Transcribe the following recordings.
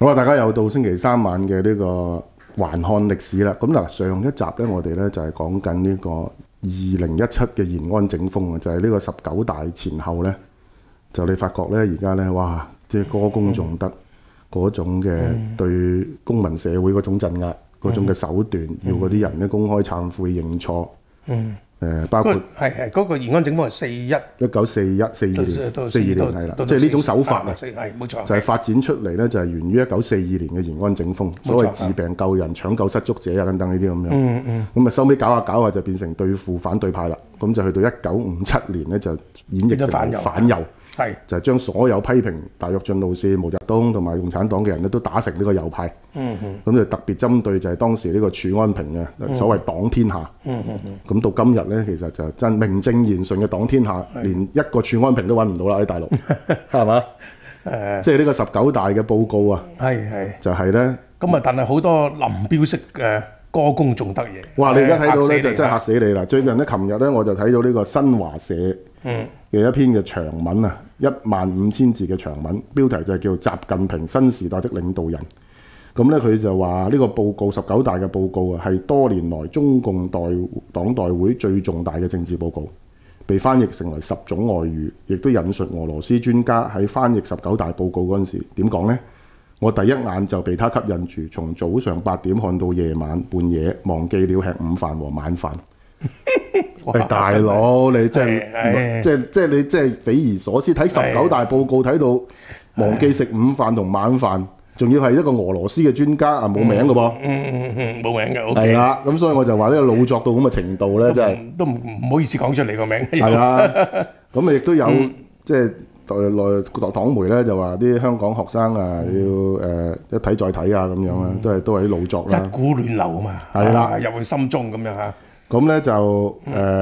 好啊！大家又到星期三晚嘅呢個環看歷史啦。咁嗱，上一集咧，我哋咧就係講緊呢個2017嘅延安整風啊，就係呢個19大前後咧，就你發覺咧，而家咧，哇，即係歌功頌德嗰種嘅對公民社會嗰種鎮壓嗰種嘅手段，要嗰啲人咧公開懺悔認錯。包括係嗰個延安整風係 1941、42年係啦，即係呢種手法啊， 係冇錯， 就係發展出嚟咧，就係源於1942年嘅延安整風，所謂治病救人、搶救失足者啊等等呢啲咁樣。咁啊收尾搞下搞下就變成對付反對派啦。咁就去到1957年咧就演繹成反右。係就係將所有批評大躍進路線、毛澤東同埋共產黨嘅人咧，都打成呢個右派。咁就特別針對就係當時呢個儲安平嘅所謂黨天下。咁到今日咧，其實就真名正言順嘅黨天下，連一個儲安平都揾唔到啦喺大陸，係嘛？即係呢個19大嘅報告啊，就係咧。 咁啊，但係好多林彪式嘅歌功頌德嘢。哇！ 你而家睇到咧就真係嚇死你啦！最近咧，琴日咧我就睇到呢個新華社嘅一篇嘅長文啊，15000字嘅長文，標題就係叫習近平新時代的領導人。咁咧佢就話呢個報告19大嘅報告啊，係多年來中共黨代會最重大嘅政治報告，被翻譯成為10種外語，亦都引述俄羅斯專家喺翻譯19大報告嗰陣時點講呢？我第一眼就被他吸引住，從早上8點看到夜晚半夜，忘記了吃午飯和晚飯。喂，大佬，你真係即係你真係匪夷所思！睇19大報告睇到忘記食午飯同晚飯，仲要係一個俄羅斯嘅專家啊，冇名嘅噃。 冇名嘅 ，OK。係啦，咁所以我就話呢個老作到咁嘅程度咧，真係都唔好意思講出嚟個名。 係啊，咁啊亦都有即係內黨媒咧就話啲香港學生啊要一睇再睇啊咁樣啊，都係啲老作啦。 一股亂流啊嘛， 係啦， 入去心中咁樣嚇。 咁咧就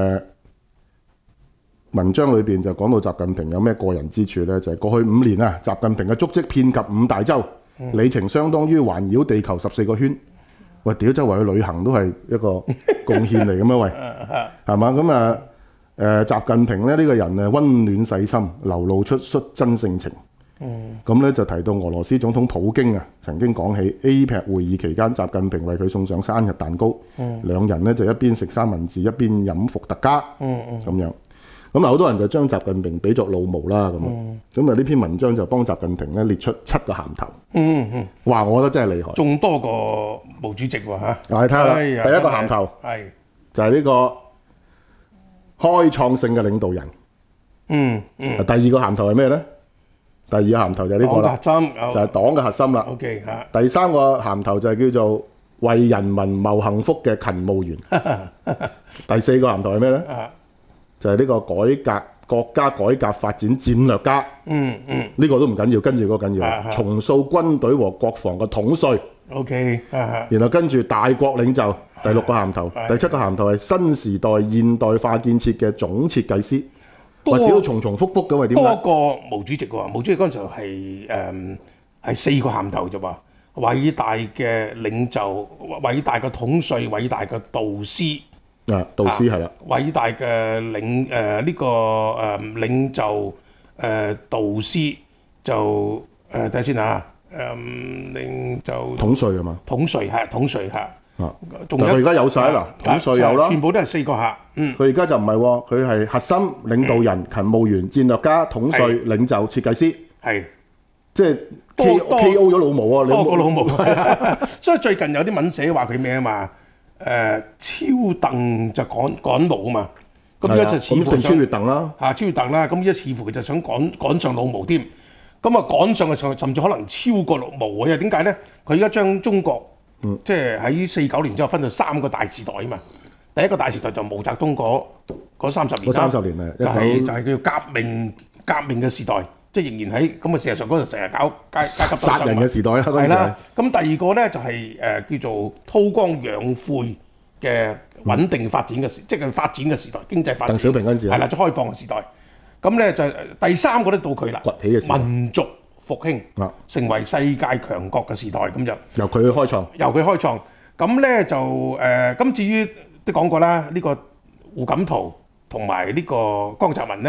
文章裏邊就講到習近平有咩過人之處咧，就係過去5年啊，習近平嘅足跡遍及5大洲，里程相當於環繞地球14個圈。喂，屌周圍去旅行都係一個貢獻嚟嘅咩？喂，係嘛？咁啊習近平咧呢個人啊溫暖細心，流露出率真性情。咁咧就提到俄羅斯總統普京啊，曾經講起 APEC 會議期間，習近平為佢送上生日蛋糕，兩人咧就一邊食三文治，一邊飲伏特加，咁樣。咁啊好多人就將習近平比作老毛啦，咁啊呢篇文章就幫習近平咧列出7個銜頭。哇，我覺得真係厲害， 仲多過毛主席喎嚇。 你睇下啦，第一個銜頭就係呢個開創性嘅領導人。第二個銜頭係咩咧？第二個銜頭就係呢個啦，就係黨嘅核心啦。 OK 嚇。 第三個銜頭就係叫做為人民謀幸福嘅勤務員。第四個銜頭係咩咧？就係呢個國家改革發展戰略家。呢個都唔緊要，跟住嗰個緊要，重塑軍隊和國防嘅統帥。 OK。 然後跟住大國領袖，第6個銜頭，第7個銜頭係新時代現代化建設嘅總設計師。哇！屌重重複複嘅喎，點解？ 多過毛主席喎，毛主席嗰陣時候係4個銜頭啫喎，偉大嘅領袖、偉大嘅統帥、偉大嘅導師。 導師係啦。 偉大嘅領袖導師就睇下先嚇，領袖統帥係嘛？ 統帥係統帥嚇。 仲有佢而家有晒啦，統帥有啦， 全部都係4個客。 佢而家就唔係喎，佢係核心領導人、勤務員、戰略家、統帥、領袖、設計師，係即係 KO 咗老毛啊！ 多過老毛，所以最近有啲文寫話佢咩啊嘛？超鄧就趕毛啊嘛，咁而家就似乎超越鄧啦， 超越鄧啦，咁而家似乎佢就想趕上老毛添，咁啊趕上嘅時候甚至可能超過老毛啊！因為點解咧？佢而家將中國即係喺49年之後分咗3個大時代啊嘛。第一個大時代就毛澤東嗰30年啦， 30年啊， 就係叫革命嘅時代，即係仍然喺咁嘅事實上嗰度成日搞階級鬥爭殺人嘅時代啦， 係啦。咁第二個咧就係叫做韜光養晦嘅穩定發展嘅時，即係發展嘅時代，經濟發展。鄧小平嗰陣時係啦，即係開放嘅時代。咁咧就第3個咧到佢啦，崛起嘅時代，民族復興，成為世界強國嘅時代咁就由佢開創。 咁咧就咁至於都講過啦，呢個胡錦濤同埋呢個江澤民咧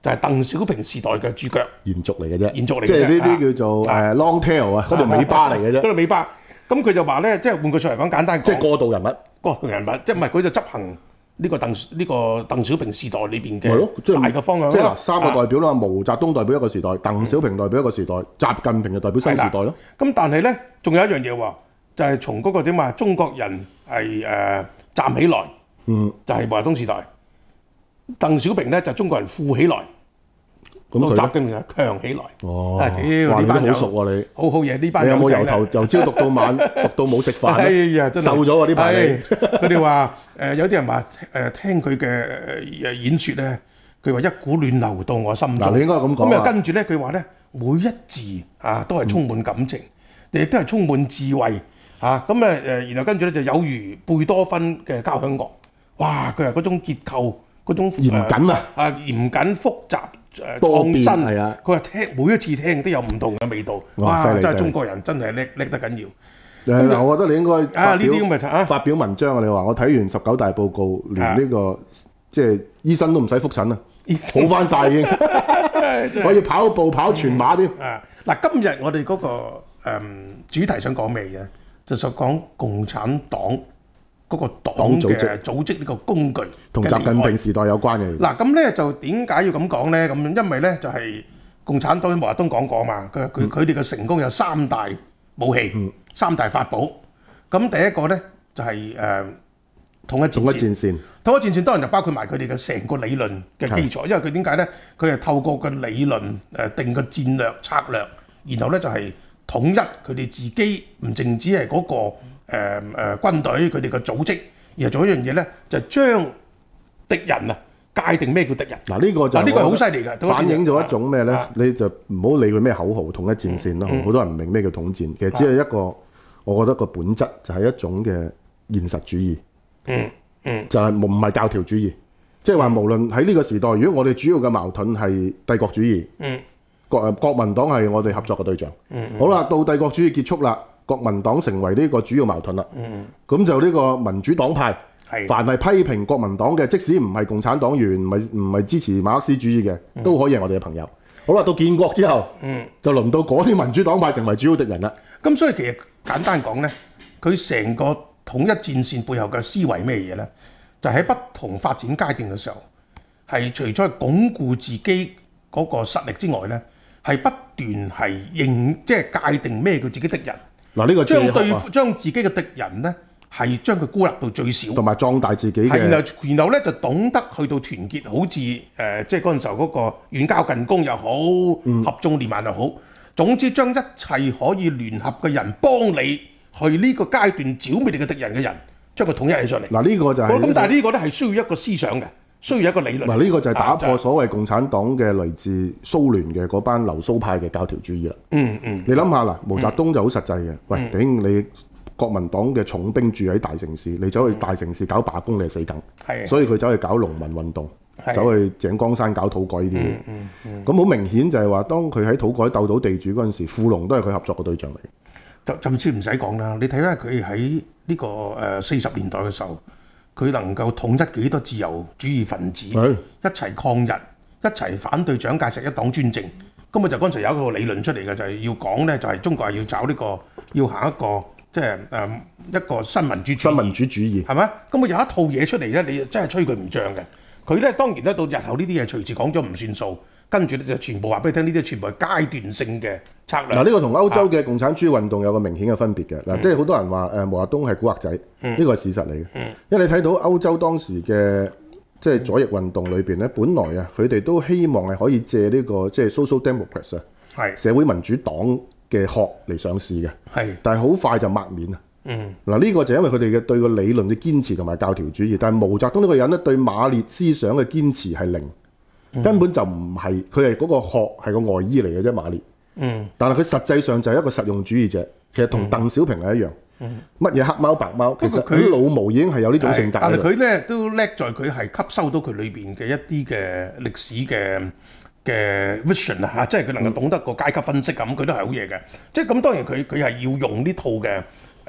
就係鄧小平時代嘅主腳， 延續嚟嘅啫， 延續嚟嘅啫， 即係呢啲叫做long tail 啊，嗰條尾巴嚟嘅啫， 嗰條尾巴。咁佢就話咧，即係換句説嚟講，簡單講， 即係過渡人物， 即係唔係佢就執行呢個鄧小平時代裏邊嘅大嘅方向。 即係嗱，三個代表啦，毛澤東代表一個時代，鄧小平代表一個時代，習近平就代表新時代咯。 咁但係咧，仲有一樣嘢喎，就係從嗰個點啊，中國人係站起來，就係毛澤東時代。鄧小平咧就中國人富起來。到習近平強起來。 哦， 哇！ 你都好熟喎你。 好嘢，呢班你有冇由朝讀到晚，讀到冇食飯咧？ 哎呀，真係瘦咗喎呢排你。 佢哋話有啲人話聽佢嘅演説咧，佢話一股暖流到我心中。 嗱，你應該咁講。 咁又跟住咧，佢話咧每一字都係充滿感情，亦都係充滿智慧嚇。咁然後跟住咧就有如貝多芬嘅交響樂。哇！佢話嗰種結構，嗰種嚴謹嚴謹複雜。 多變係啊！佢話每一次聽都有唔同嘅味道。哇！真係中國人真係叻得緊要。 嗱，我覺得你應該呢啲咁嘅發表文章啊！你話我睇完19大報告，連呢個即係醫生都唔使覆診啦，好翻晒已經，可以跑步跑全馬添。 嗱，今日我哋嗰個主題想講咩嘅？就想講共產黨嗰個黨嘅組織呢個工具， 同習近平時代有關嘅。 嗱，咁咧就點解要咁講咧？咁因為咧就係共產黨毛澤東講過嘛，佢哋嘅成功有三大武器、三大法寶。咁第一個咧就係統一戰線。統一戰線當然就包括埋佢哋嘅成個理論嘅基礎，因為佢點解咧？佢係透過個理論定個戰略策略，然後咧就係統一佢哋自己，唔淨止係嗰個。軍隊佢哋嘅組織，然後做一樣嘢咧，就將敵人界定咩叫敵人。嗱， 呢個就呢個係好犀利嘅， 反映咗一種咩咧？你就唔好理佢咩口號，統一戰線咯。好多人唔明咩叫統戰，其實只係一個，我覺得個本質就係一種嘅現實主義。就係唔係教條主義，即係話無論喺呢個時代，如果我哋主要嘅矛盾係帝國主義，國民黨係我哋合作嘅對象。好啦，到帝國主義結束啦。國民黨成為呢個主要矛盾啦，咁就呢個民主黨派，凡係批評國民黨嘅，即使唔係共產黨員，唔係支持馬克思主義嘅，都可以係我哋嘅朋友。好啦，到建國之後，就輪到嗰啲民主黨派成為主要敵人啦。 咁所以其實簡單講咧，佢成個統一戰線背後嘅思維咩嘢咧？就喺不同發展階段嘅時候，係除咗鞏固自己嗰個實力之外咧，係不斷係即係界定咩叫自己敵人。 嗱，呢個將自己嘅敵人咧，係將佢孤立到最少， 同埋壯大自己嘅。 然後咧就懂得去到團結，好似即係嗰陣時候嗰個遠交近攻又好，合縱連橫又好。總之將一切可以聯合嘅人幫你去呢個階段剿滅你嘅敵人嘅人，將佢統一起上嚟。 嗱，呢個就係咁，但係呢個咧係需要一個思想嘅，需要一個理論。 嗱，呢個就係打破所謂共產黨嘅嚟自蘇聯嘅嗰班留蘇派嘅教條主義啦。你諗下嗱，毛澤東就好實際嘅。喂，頂你國民黨嘅重兵住喺大城市，你走去大城市搞罷工，你係死梗。所以佢走去搞農民運動，走去井岡山搞土改呢啲嘢。咁好明顯就係話，當佢喺土改鬥到地主嗰陣時，富農都係佢合作嘅對象嚟。 就甚至唔使講啦，你睇下佢喺呢個40年代嘅時候，佢能夠統一幾多自由主義分子一齊抗日，一齊反對蔣介石一黨專政。咁我就嗰陣時有一個理論出嚟嘅，就係要講咧，就係中國係要找呢個，要行一個即係一個新民主主義，係咪？咁我有一套嘢出嚟咧，你真係吹佢唔脹嘅。佢咧當然咧到日後呢啲嘢隨時講咗唔算數，跟住咧就全部話俾你聽，呢啲全部係階段性嘅策略。嗱， 呢個同歐洲嘅共產主義運動有個明顯嘅分別嘅。嗱，即係好多人話毛澤東係古惑仔，呢個係事實嚟嘅。因為你睇到歐洲當時嘅即係左翼運動裏邊咧，本來啊佢哋都希望係可以借呢個即係 Social Democrats 社會民主黨嘅殼嚟上市嘅，但係好快就抹面啊。嗱，呢個就因為佢哋嘅對個理論嘅堅持同埋教條主義，但係毛澤東呢個人咧對馬列思想嘅堅持係零，根本就唔係，佢係嗰個殼係個外衣嚟嘅啫，馬列。但係佢實際上就係一個實用主義者，其實同鄧小平係一樣。乜嘢黑貓白貓，其實佢老毛已經係有呢種性格。 但係佢咧都叻在佢係吸收到佢裏邊嘅一啲嘅歷史嘅 vision 啊，即係佢能夠懂得個階級分析咁，佢都係好嘢嘅。即係咁當然佢係要用呢套嘅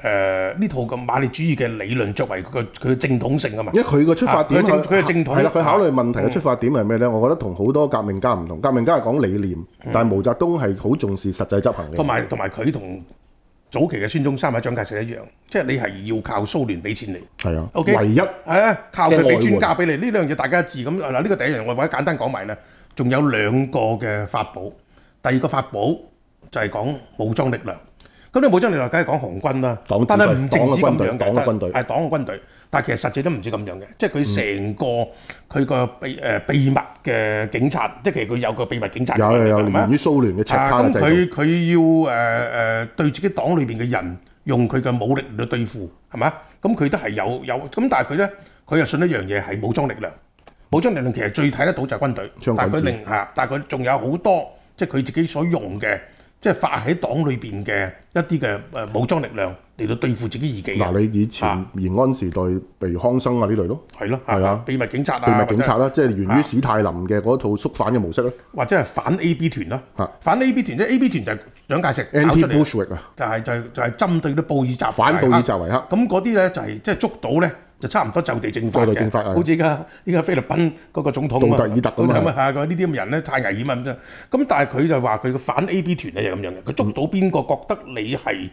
呢套嘅馬列主義嘅理論作為佢嘅正統性啊嘛。 因為佢個出發點佢嘅正統係啦，佢考慮問題嘅出發點係咩咧？我覺得同好多革命家唔同，革命家係講理念，但係毛澤東係好重視實際執行嘅。 同埋佢同早期嘅孫中山或者蔣介石一樣，即係你係要靠蘇聯俾錢你。 係啊 ，OK， 唯一係啊，靠佢俾專家俾你。呢兩樣嘢大家一致咁嗱，呢個第一樣我或者簡單講埋啦。仲有兩個嘅法寶，第二個法寶就係講武裝力量。咁你武裝力量梗係講紅軍啦，但係唔淨止咁樣嘅， 黨嘅軍隊係黨嘅軍隊，但係其實實際都唔止咁樣嘅，即係佢成個佢個秘密嘅警察，即係其實佢有個秘密警察， 有源於蘇聯嘅赤卡制度。 咁佢要對自己黨裏邊嘅人用佢嘅武力嚟對付，係咪？咁佢都係有咁，但係佢咧，佢又信一樣嘢係武裝力量。武裝力量其實最睇得到就係軍隊，但係佢仲有好多即係佢自己所用嘅。即係發喺黨裏邊嘅一啲嘅武裝力量嚟到對付自己異己。 嗱，你以前延安時代，譬如康生啊呢類咯， 係咯，係啊，秘密警察啊， 秘密警察啦，即係源於史泰林嘅嗰套肅反嘅模式咯， 或者係反 AB 團啦，反 AB 團即係 AB 團就係蔣介石搞出嚟 Anti-Bolshevik 啊， 就係針對啲布爾什反布爾什維克。 咁嗰啲咧就係即係捉到咧。就差唔多就地正法嘅，好似依家菲律賓嗰個總統杜特爾特咁啊，呢啲咁嘅人咧太危險啊咁但係佢就話佢個反 AB 團咧就咁樣嘅，佢捉到邊個覺得你係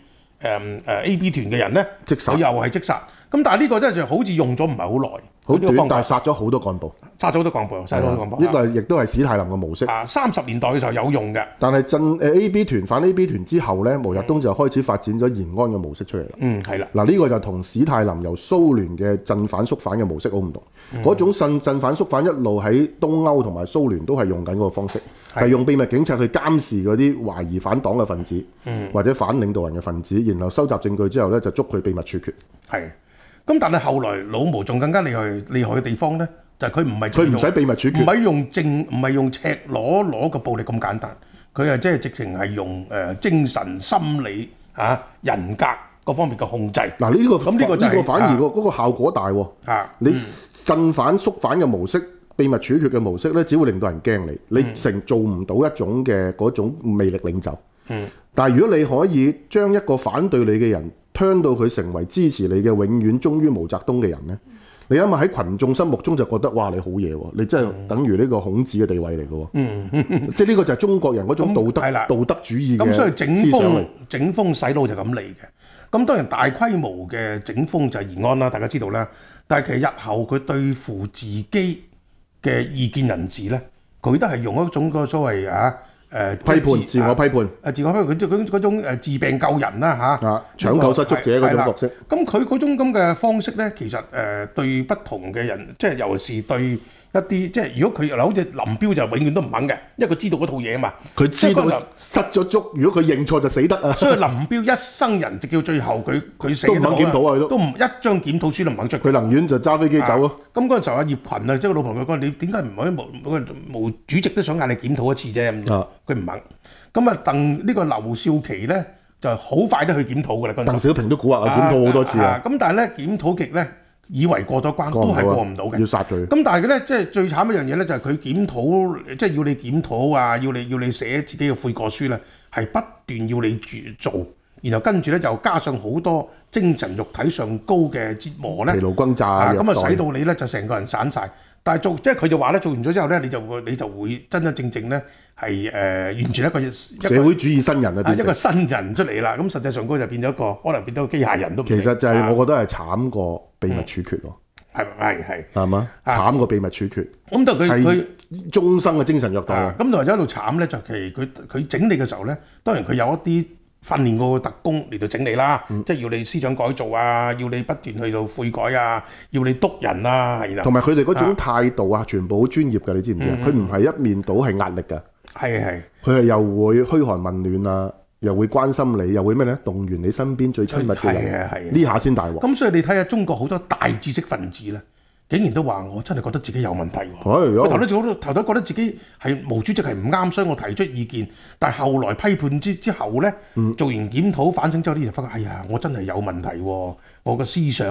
AB 團嘅人咧， 即殺， 佢又係即殺。咁但係呢個真係就好似用咗唔係好耐， 好短，但係殺咗好多幹部， 殺咗好多幹部。 呢個亦都係史泰林嘅模式。 30年代嘅時候有用嘅。 但係AB 團反 AB 團之後咧，毛澤東就開始發展咗延安嘅模式出嚟啦。 係啦。 嗱，呢個就同史泰林由蘇聯嘅鎮反肅反嘅模式好唔同。嗰種鎮反肅反一路喺東歐同埋蘇聯都係用緊嗰個方式，係用秘密警察去監視嗰啲懷疑反黨嘅分子，或者反領導人嘅分子，然後收集證據之後咧就捉佢秘密處決。 係。咁但係後來老毛仲更加厲害嘅地方咧，就係佢唔使秘密處決， 唔係用赤裸嘅暴力咁簡單，佢係即係直情係用精神、心理人格各方面嘅控制。 嗱，呢個反而嗰個效果大喎。你鎮反肅反嘅模式、秘密處決嘅模式咧，只會令到人驚你，你做唔到一種嘅嗰種魅力領袖。但係如果你可以將一個反對你嘅人turn到佢成為支持你嘅永遠忠於毛澤東嘅人咧，你諗下喺群眾心目中就覺得哇，你好嘢喎，你真係等於呢個孔子嘅地位嚟嘅喎。即係呢個就係中國人嗰種道德主義嘅思想嚟。咁所以整風洗腦就咁嚟嘅。咁當然大規模嘅整風就係延安啦，大家知道啦。但係其實日後佢對付自己嘅異見人士咧，佢都係用一種個所謂批判、自我批判， 自我批判佢嗰種治病救人啦搶救失足者嗰種角色。 咁佢嗰種咁嘅方式咧，其實對不同嘅人，即係尤其是對一啲即係如果佢好似林彪就永遠都唔肯嘅，因為佢知道嗰套嘢啊嘛。 佢知道失咗足，如果佢認錯就死得啊。 所以林彪一生人直到最後佢死都唔肯檢討啊， 都唔一張檢討書都唔肯出。 佢寧願就揸飛機走咯。 咁嗰陣時候，阿葉群啊，即係老婆佢講：你點解唔可以毛主席都想嗌你檢討一次啫？佢唔肯。咁啊，呢個劉少奇咧就好快都去檢討㗎啦。 鄧小平都估話檢討好多次啊。 咁但係咧檢討極咧，以為過咗關都係過唔到嘅。 要殺佢。 咁但係咧，即係最慘一樣嘢咧，就係佢檢討，即係要你檢討啊，要你寫自己嘅悔過書咧，係不斷要你做，然後跟住咧又加上好多精神肉體上高嘅折磨咧， 疲勞轟炸咁啊使到你咧就成個人散晒。但係即係佢就話咧，做完咗之後咧，你就會真真正正咧係完全一個社會主義新人啊， 一個新人出嚟啦。咁實際上嗰就變咗一個可能變咗個機械人都唔定。 其實就係我覺得係慘過秘密處決咯。係嘛？慘過秘密處決。咁但係佢終生嘅精神虐待。咁同埋一路慘咧，就係佢整理嘅時候咧，當然佢有一啲訓練過特工嚟到整理啦，即係要你思想改造啊，要你不斷去到悔改啊，要你督人啊， 同埋佢哋嗰種態度啊，全部好專業㗎，你知唔知啊？佢唔係一面倒係壓力㗎， 係佢係又會噓寒問暖啊，又會關心你，又會咩咧？動員你身邊最親密嘅人，呢下先大鑊。 咁所以你睇下中國好多大知識分子咧，竟然都話我真係覺得自己有問題喎。我頭頭覺得自己係毛主席係唔啱，所以我提出意見。但係後來批判之後咧，做完檢討反省之後，呢就發覺，哎呀，我真係有問題喎。我個思想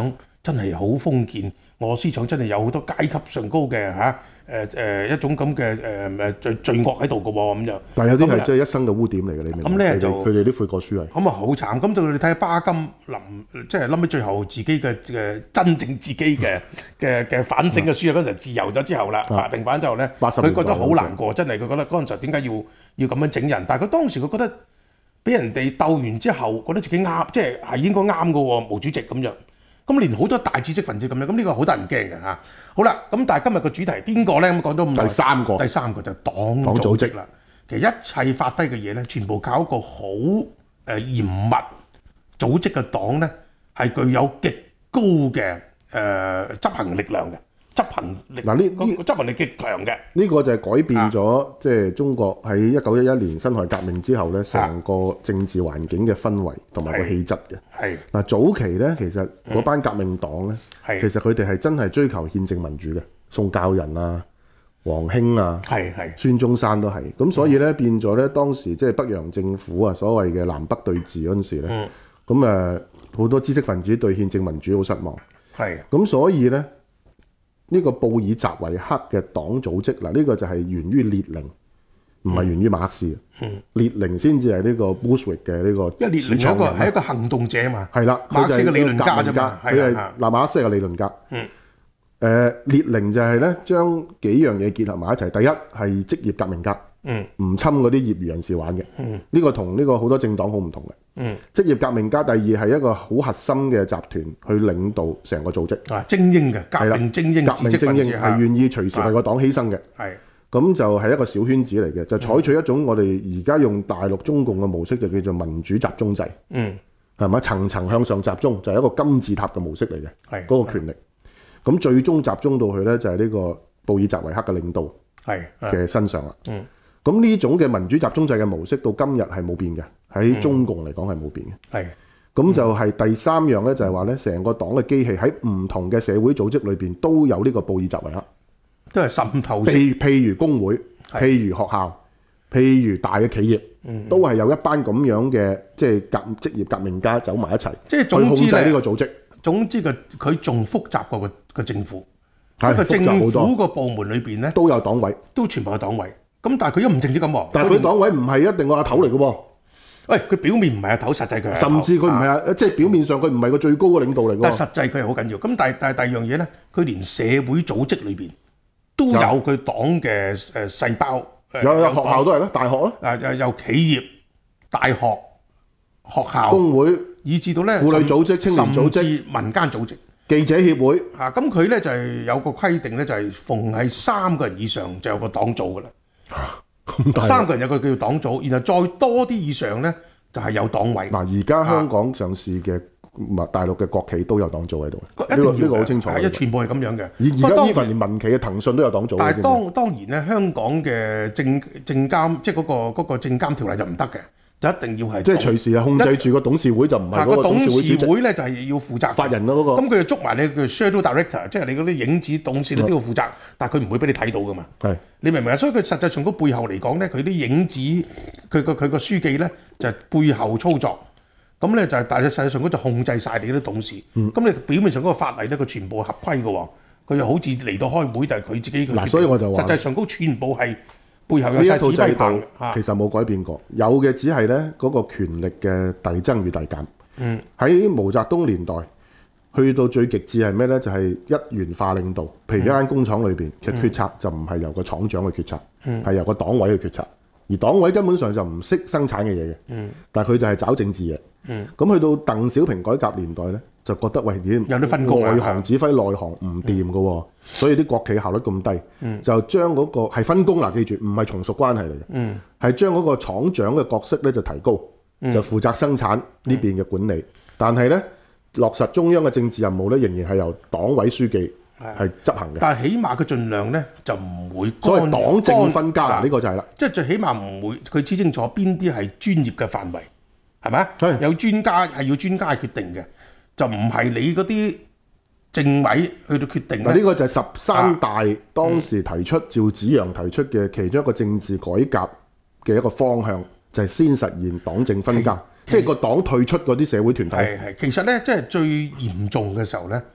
真係好封建，我思想真係有好多階級上高嘅一種咁嘅罪惡喺度嘅喎咁樣。 但係有啲係即係一生嘅污點嚟嘅，你明唔明？ 咁咧就佢哋啲悔過書係。 咁啊好慘，咁就你睇下巴金即係臨尾最後自己嘅真正自己嘅反省嘅書啊，嗰陣時自由咗之後啦，平反之後咧，佢覺得好難過，真係佢覺得嗰陣時點解要咁樣整人？但係佢當時佢覺得俾人哋鬥完之後，覺得自己啱，即係應該啱嘅喎，毛主席咁樣。咁連好多大知識分子咁樣，咁呢個好得人驚嘅嚇。好啦，咁但係今日個主題邊個咧？咁講咗咁耐，第三個就黨組織啦。其實一切發揮嘅嘢咧，全部靠一個好嚴密組織嘅黨咧，係具有極高嘅執行力量嘅。執行力嗱執行力極強嘅。 呢個就係改變咗即係中國喺1911年辛亥革命之後咧，成個政治環境嘅氛圍同埋個氣質嘅。係嗱，早期咧，其實嗰班革命黨咧，其實佢哋係真係追求憲政民主嘅，宋教仁啊、黃興啊、孫中山都係。咁所以咧變咗咧，當時即係北洋政府啊，所謂嘅南北對峙嗰陣時咧，咁好多知識分子對憲政民主好失望。咁所以咧。呢個布爾什維克嘅黨組織嗱，呢個就係源於列寧，唔係源於馬克思。列寧先至係呢個 Bolshevik 嘅呢個。因為列寧係一個行動者嘛。 係啦， 馬克思嘅理論家啫嘛。 佢係馬克思係個理論家。列寧就係咧將幾樣嘢結合埋一齊。第一係職業革命家，唔侵嗰啲業餘人士玩嘅。呢個同呢個好多政黨好唔同嘅。職業革命家，第二係一個好核心嘅集團去領導成個組織， 精英嘅革命精英， 係願意隨時為個黨犧牲嘅。咁就係一個小圈子嚟嘅，就採取一種我哋而家用大陸中共嘅模式，就叫做民主集中制。係咪層層向上集中，就係一個金字塔嘅模式嚟嘅。嗰個權力，咁最終集中到去咧就係呢個布爾什維克嘅領導嘅身上啦。咁呢種嘅民主集中制嘅模式到今日係冇變嘅。喺中共嚟講係冇變嘅，咁就係第三樣咧，就係話咧，成個黨嘅機器喺唔同嘅社會組織裏邊都有呢個布爾什維克， 都係滲透式。 譬如工會，譬如學校，譬如大嘅企業，都係有一班咁樣嘅即係職業革命家走埋一齊， 即係去控制呢個組織。 總之佢仲複雜過個政府，一個政府個部門裏邊咧都有黨委， 都全部係黨委。咁但係佢又唔淨止咁喎， 但係佢黨委唔係一定個阿頭嚟嘅喎。 喂，佢表面唔係阿頭，實際佢係甚至佢唔係即係表面上佢唔係個最高嘅領導嚟㗎。 但係實際佢係好緊要。咁但係第二樣嘢咧，佢連社會組織裏邊都有佢黨嘅細胞。 有學校都係咯，大學咯。 有企業、大學、學校、 工會， 以至到咧婦女組織、青年組織、 民間組織、 記者協會。 咁佢咧就係有個規定咧，就係逢係3個人以上就有個黨組㗎啦。3個人有個叫黨組，然後再多啲以上咧就係有黨委。嗱， 而家香港上市嘅大陸嘅國企都有黨組喺度，呢個好清楚。 全部係咁樣嘅。 而家even連民企嘅騰訊都有黨組。 但係當然咧，香港嘅證監即係嗰個證監條例就唔得嘅。就一定要係即係隨時係控制住個董事會，就唔係嗰個董事會主席。 會咧就係要負責法人咯，嗰個。咁佢就捉埋你叫 shadow director， 即係你嗰啲影子董事你都要負責，但係佢唔會俾你睇到噶嘛。係。你明唔明啊？所以佢實際上嗰背後嚟講咧，佢啲影子佢個書記咧就係背後操作，咁咧就係但係實際上佢就控制晒你啲董事。咁你表面上嗰個法例咧，佢全部合規嘅喎，佢又好似嚟到開會就係佢自己。 嗱，所以我就話， 實際上嗰全部係。 呢一套制度其實冇改變過，有嘅只係咧嗰個權力嘅遞增與遞減。喺毛澤東年代，去到最極致係咩咧？就係一元化領導。譬如一間工廠裏邊嘅決策就唔係由個廠長去決策，係由個黨委去決策。而黨委根本上就唔識生產嘅嘢嘅，但係佢就係找政治嘢。咁去到鄧小平改革年代咧，就覺得喂，有啲分工，外行指揮內行唔掂嘅喎，所以啲國企效率咁低，就將嗰個係分工嗱，記住唔係從屬關係嚟嘅，係將嗰個廠長嘅角色咧就提高，就負責生產呢邊嘅管理，但係咧落實中央嘅政治任務咧，仍然係由黨委書記係執行嘅。但係起碼佢盡量咧就唔會所謂黨政分家，呢個就係啦，即係最起碼唔會佢知清楚邊啲係專業嘅範圍。係咪啊？有專家係要專家決定嘅，就唔係你嗰啲政委去到決定。嗱，呢個就係13大當時提出趙紫陽提出嘅其中一個政治改革嘅一個方向，就係先實現黨政分家，即係個黨退出嗰啲社會團體。係其實咧，即係最嚴重嘅時候咧，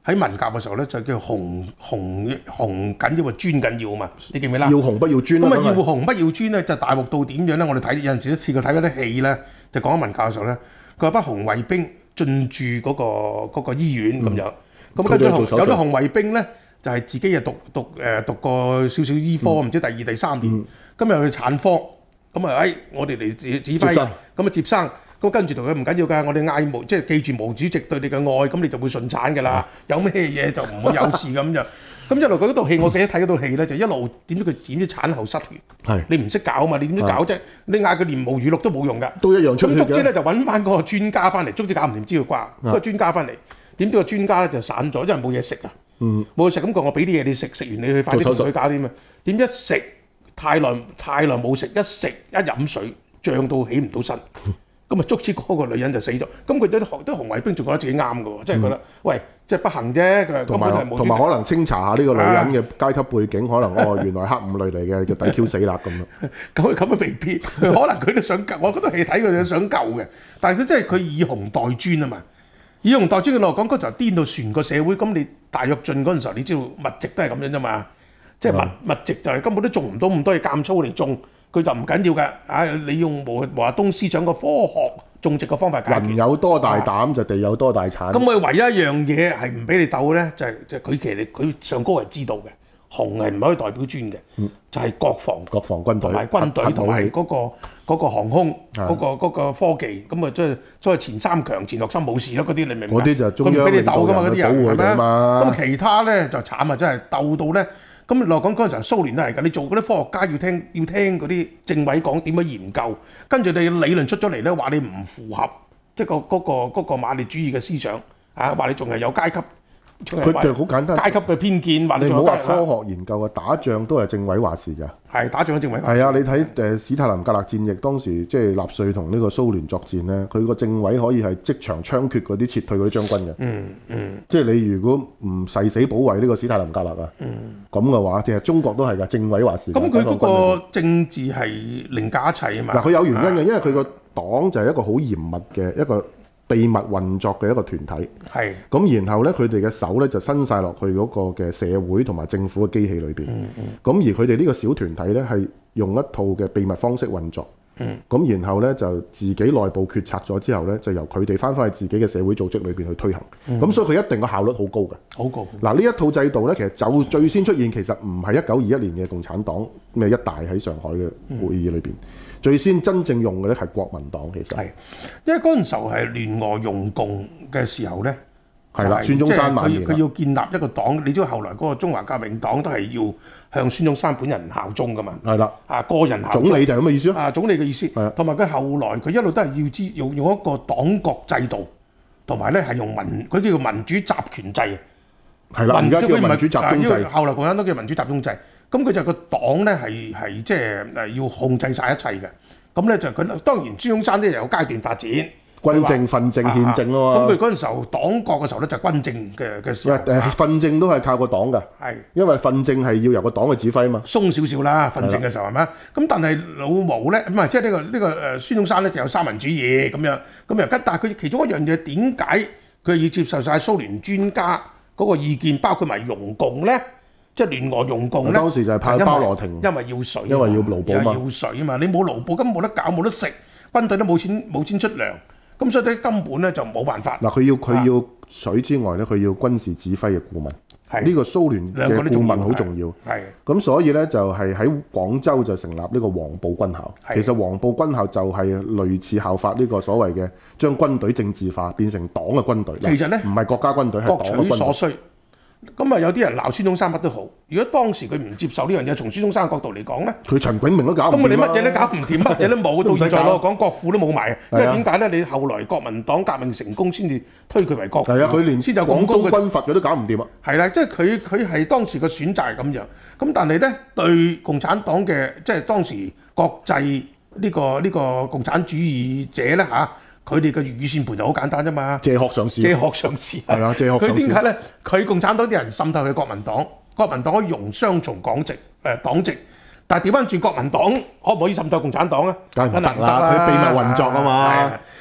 喺文革嘅時候咧，就叫紅緊要啊，專緊要啊嘛，你記唔記得？ 要紅不要專。 咁啊，要紅不要專咧，就大鑊到點樣咧？我哋睇有陣時都試過睇嗰啲戲咧，就講緊文革嘅時候咧，佢話班紅衛兵進駐嗰個醫院咁樣，咁跟住有啲紅衛兵咧就係自己又讀過少少醫科，唔知第2、第3年，今日去產科，咁啊我哋嚟指揮，咁啊接生。咁跟住同佢唔緊要㗎，我哋嗌毛，即係記住毛主席對你嘅愛，咁你就會順產㗎啦。有咩嘢就唔會有事咁樣。咁一路佢嗰套戲，我記得睇嗰套戲咧，就一路點知佢點知產後失血。係你唔識搞嘛？你點知搞啫？你嗌佢連毛語錄都冇用㗎。都一樣出血嘅。咁卒之咧就揾翻嗰個專家翻嚟，卒之搞唔掂知佢瓜。嗰個專家翻嚟，點知個專家咧就散咗，因為冇嘢食啊。冇嘢食咁講，我俾啲嘢你食，食完你去快啲同佢搞啲咩？點一食太耐冇食，一食一飲水脹到起唔到身。咁啊，卒之嗰個女人就死咗。咁佢啲紅衛兵仲覺得自己啱嘅喎，即係覺得，喂，即係不幸啫。佢根本就係冇。同埋可能清查下呢個女人嘅階級背景，可能原來黑五類嚟嘅，就抵 Q 死啦咁樣。咁啊未必，可能佢都想救。我覺得戲睇佢都想救嘅，但係佢真係佢以紅代專啊嘛。以紅代專嘅落講，嗰時候顛到全個社會。咁你大躍進嗰陣時候，你知道物值都係咁樣啫嘛。即係物值就係根本都種唔到咁多嘢，監粗嚟種。佢就唔緊要㗎，你用毛澤東思想個科學種植嘅方法解決。人有多大膽就地有多大產。咁佢唯一一樣嘢係唔俾你鬥咧，就係佢其實佢上高係知道嘅，紅係唔可以代表專嘅，就係國防軍隊同埋軍隊同埋嗰個航空嗰個科技，咁啊即係所謂前3強前學生冇事咯，嗰啲你明唔明？嗰啲就中央領導人保護佢嘛。咁其他咧就慘啊，真係鬥到咧。咁落講嗰陣時候，蘇聯都係㗎。你做嗰啲科學家要聽嗰啲政委講點樣研究，跟住你理論出咗嚟咧，話你唔符合即係嗰個馬列主義嘅思想啊，話你仲係有階級。佢就好簡單，階級嘅偏見，話你唔好話科學研究啊，打仗都係政委話事㗎。係打仗都政委話事。係啊，你睇史太林格勒戰役當時即係納粹同呢個蘇聯作戰咧，佢個政委可以係即場槍決嗰啲撤退嗰啲將軍嘅。即係你如果唔誓死保衛呢個史太林格勒啊，咁嘅話，其實中國都係㗎，政委話事。咁佢嗰個政治係凌駕一切啊嘛。嗱，佢有原因嘅，因為佢個黨就係一個好嚴密嘅一個秘密運作嘅一個團體，係咁，然後咧佢哋嘅手咧就伸晒落去嗰個嘅社會同埋政府嘅機器裏邊，咁而佢哋呢個小團體咧係用一套嘅秘密方式運作，咁然後咧就自己內部決策咗之後咧，就由佢哋翻返去自己嘅社會組織裏邊去推行，咁所以佢一定個效率好高嘅，好高。嗱呢一套制度咧，其實就最先出現，其實唔係1921年嘅共產黨咩一大喺上海嘅會議裏邊。最先真正用嘅咧係國民黨，其實係，因為嗰陣時候係聯俄容共嘅時候咧，係啦，孫中山晚年佢要建立一個黨，你知道後來嗰個中華革命黨都係要向孫中山本人效忠噶嘛，係啦，個人效忠。總理就係咁嘅意思咯，總理嘅意思，同埋佢後來佢一路都係要用一個黨國制度，同埋咧係用佢叫做民主集權制，係啦，而家叫民主集中制，後來共產黨叫民主集中制。咁佢就個黨咧係即係要控制晒一切嘅，咁咧就佢當然孫中山咧有階段發展，軍政、訓政、憲政咯。咁佢嗰陣時候黨國嘅時候咧就軍政嘅時候，訓政都係靠個黨㗎，係因為訓政係要由個黨去指揮啊嘛。鬆少少啦，訓政嘅時候係咪？咁但係老毛咧唔係即係呢個孫中山咧就有三民主義咁樣，咁又但係佢其中一樣嘢點解佢要接受晒蘇聯專家嗰個意見，包括埋容共咧？即係聯俄容共咧，當時就係派鮑羅廷，因為要水，因為要勞保嘛，要水啊嘛，你冇勞保根本冇得搞，冇得食，軍隊都冇錢出糧，咁所以咧根本咧就冇辦法。嗱，佢要水之外咧，佢要軍事指揮嘅顧問，呢個蘇聯嘅顧問好重要。係咁，所以咧就係喺廣州就成立呢個黃埔軍校。其實黃埔軍校就係類似效法呢個所謂嘅將軍隊政治化，變成黨嘅軍隊。其實咧唔係國家軍隊，係黨嘅軍隊。各取所需。咁啊，有啲人鬧孫中山乜都好。如果當時佢唔接受呢樣嘢，從孫中山嘅角度嚟講咧，佢陳炯明都搞唔掂。咁你乜嘢都搞唔掂，乜嘢都冇，到現在咯，講國庫都冇埋。因為點解咧？你後來國民黨革命成功先至推佢為國庫。係啊，佢連先就廣東軍閥佢都搞唔掂啊。係啦，即係佢係當時嘅選擇係咁樣。咁但係咧，對共產黨嘅即係當時國際呢個共產主義者咧嚇。佢哋嘅語線盤就好簡單啫嘛，借殼上市，借殼上市係啊，借殼上市。佢點解咧？佢共產黨啲人滲透去國民黨，國民黨可以容雙重黨籍，但係調翻轉國民黨可唔可以滲透共產黨啊？梗係唔得啦，佢秘密運作啊嘛。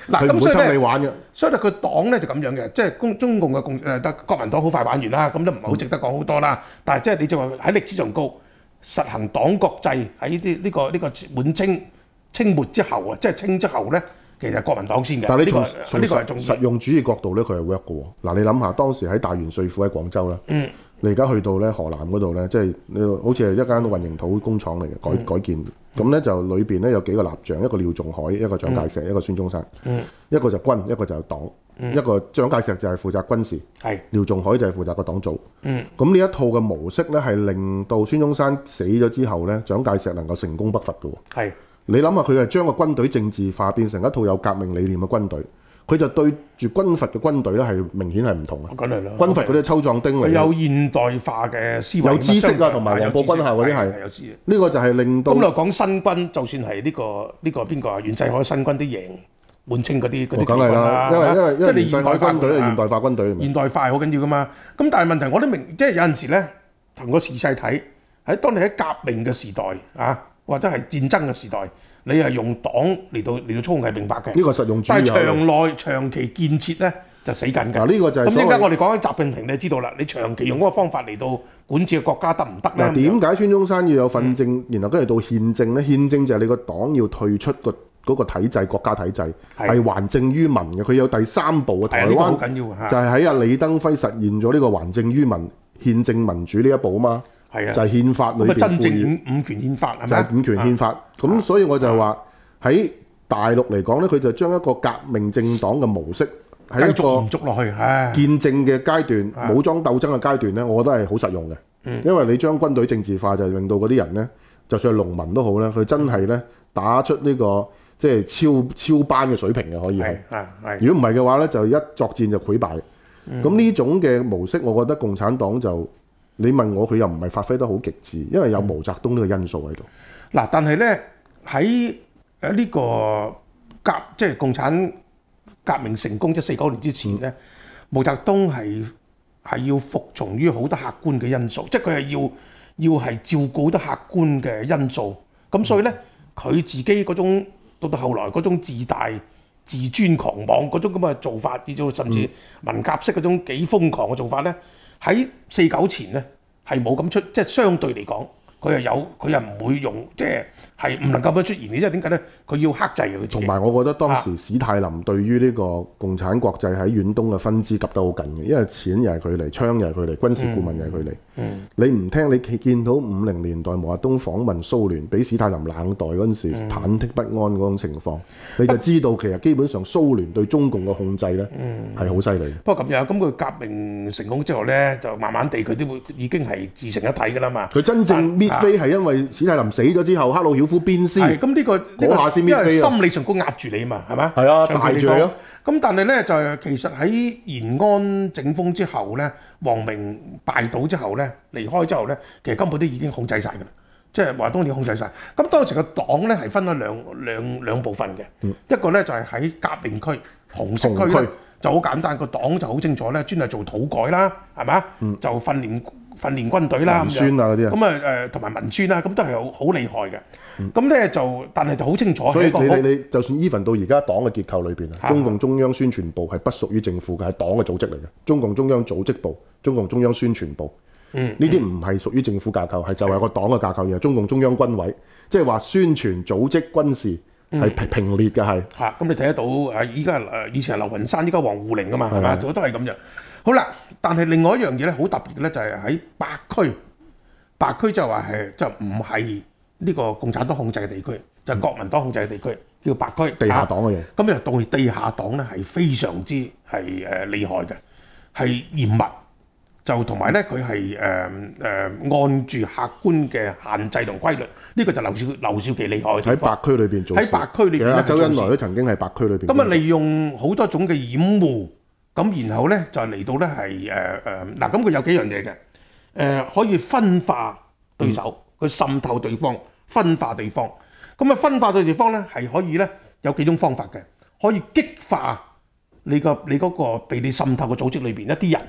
嗱，咁所以咧， 你玩嘅， 所以咧佢黨咧就咁樣嘅，即係中共嘅國民黨好快玩完啦，咁都唔係好值得講好多啦。但係即係你就話喺歷史上高實行黨國制喺呢個滿清末之後啊，即係清之後咧。其實國民黨先嘅， 但係你從係重實用主義角度咧，佢係 work 嘅喎。嗱，你諗下當時喺大元帥府喺廣州啦，你而家去到咧河南嗰度咧，即係你好似係一間混凝土工廠嚟嘅改建。咁咧就裏邊咧有幾個立將，一個廖仲愷，一個蔣介石，一個孫中山，一個就軍，一個就黨，一個蔣介石就係負責軍事，廖仲愷就係負責個黨組。咁呢一套嘅模式咧係令到孫中山死咗之後咧，蔣介石能夠成功北伐嘅喎。你諗下，佢係將個軍隊政治化，變成一套有革命理念嘅軍隊。佢就對住軍閥嘅軍隊咧，係明顯係唔同嘅。軍閥嗰啲抽壯丁嚟， 有現代化嘅思維， 有知識啊，同埋黃埔軍校嗰啲係。有知識。呢個就係令到。咁就講新軍，就算係呢個邊個啊？袁世凱新軍都贏滿清嗰啲梗係啦，因為袁世凱軍隊係現代化軍隊。 現代化係好緊要噶嘛。咁但係問題我都明，即係有陣時咧，同個時勢睇，當你喺革命嘅時代啊。或者係戰爭嘅時代，你係用黨嚟到操控係明白嘅。呢個實用主義。但係長期建設咧就死緊㗎。嗱，呢個就係咁點解我哋講緊習近平，你知道啦，你長期用嗰個方法嚟到管治嘅國家得唔得咧？ 嗱，點解孫中山要有訓政，然後跟住到憲政咧？憲政就係你個黨要退出嗰個體制，國家體制係還政於民嘅。佢有第3步嘅台灣，就係喺阿李登輝實現咗呢個還政於民、憲政民主呢一步啊嘛。係啊，就係憲法裏邊真正五權憲法係咪？ 就係五權憲法。咁所以我就話喺大陸嚟講咧，佢就將一個革命政黨嘅模式喺一個延續落去， 建政嘅階段、武裝鬥爭嘅階段咧，我覺得係好實用嘅。因為你將軍隊政治化，就令到嗰啲人咧，就算係農民都好咧，佢真係咧打出呢個即係超班嘅水平嘅可以係。如果唔係嘅話咧，就一作戰就潰敗。咁呢種嘅模式，我覺得共產黨就。你問我佢又唔係發揮得好極致，因為有毛澤東呢個因素喺度。 嗱，但係咧喺呢個即係共產革命成功，即係49年之前咧，毛澤東係要服從於好多客觀嘅因素，即係佢係要係照顧好多客觀嘅因素。咁所以咧，佢自己嗰種到後來嗰種自大、自尊、狂妄嗰種咁嘅做法，至到甚至文革式嗰種幾瘋狂嘅做法咧。喺49前咧係冇咁出，即係相對嚟講，佢又唔會用，即係唔能夠咁樣出現嘅。因為點解咧？佢要克制佢自己。同埋我覺得當時史太林對於呢個共產國際喺遠東嘅分支及得好緊嘅，因為錢又係佢嚟，槍又係佢嚟，軍事顧問又係佢嚟。你唔聽，你見到50年代毛澤東訪問蘇聯，俾史太林冷待嗰陣時，忐忑不安嗰種情況，你就知道其實基本上蘇聯對中共嘅控制咧係好犀利。 不過咁樣，咁佢革命成功之後咧，就慢慢地佢都會已經係自成一體㗎啦嘛。 佢真正搣飛係因為史太林死咗之後，赫魯曉夫鞭屍。 咁呢個下先搣飛啊！因為心理上高壓住你嘛，係咪？ 係啊，大住你咯。 咁但係咧就係其實喺延安整風之後咧，王明敗倒之後咧，離開之後咧，其實根本都已經控制晒㗎啦，即係華東已經控制晒。咁當時個黨咧係分咗兩部分嘅，一個咧就係喺革命區、紅色區咧就好簡單，個黨就好清楚咧，專係做土改啦，係咪？就訓練軍隊啦， 文宣啊嗰啲啊， 咁同埋文宣啦，咁都係好厲害嘅。咁咧就，但係就好清楚。 所以你就算 even 到而家黨嘅結構裏邊啊，中共中央宣傳部係不屬於政府嘅，係黨嘅組織嚟嘅。中共中央組織部、中共中央宣傳部，呢啲唔係屬於政府架構，係就係個黨嘅架構，而係中共中央軍委，即係話宣傳、組織、軍事係並列嘅係。咁你睇得到依家以前係劉雲山，依家王滬寧啊嘛，係咪？都係咁樣。好啦，但係另外一樣嘢咧，好特別嘅咧，就係喺白區。白區就話就唔係呢個共產黨控制嘅地區，就係國民黨控制嘅地區，叫白區。地下黨嘅嘢。咁就到地下黨咧係非常之係厲害嘅，係嚴密，就同埋咧佢係按住客觀嘅限制同規律。呢個就劉少奇厲害嘅地方。喺白區裏邊做事。喺白區裏邊咧，周恩來都曾經係白區裏邊。咁利用好多種嘅掩護。咁然後咧就嚟到咧係嗱，咁佢有幾樣嘢嘅，可以分化對手，去滲透對方，分化對方。咁分化對地方咧係可以咧有幾種方法嘅，可以激化你嗰個被你滲透嘅組織裏邊一啲人，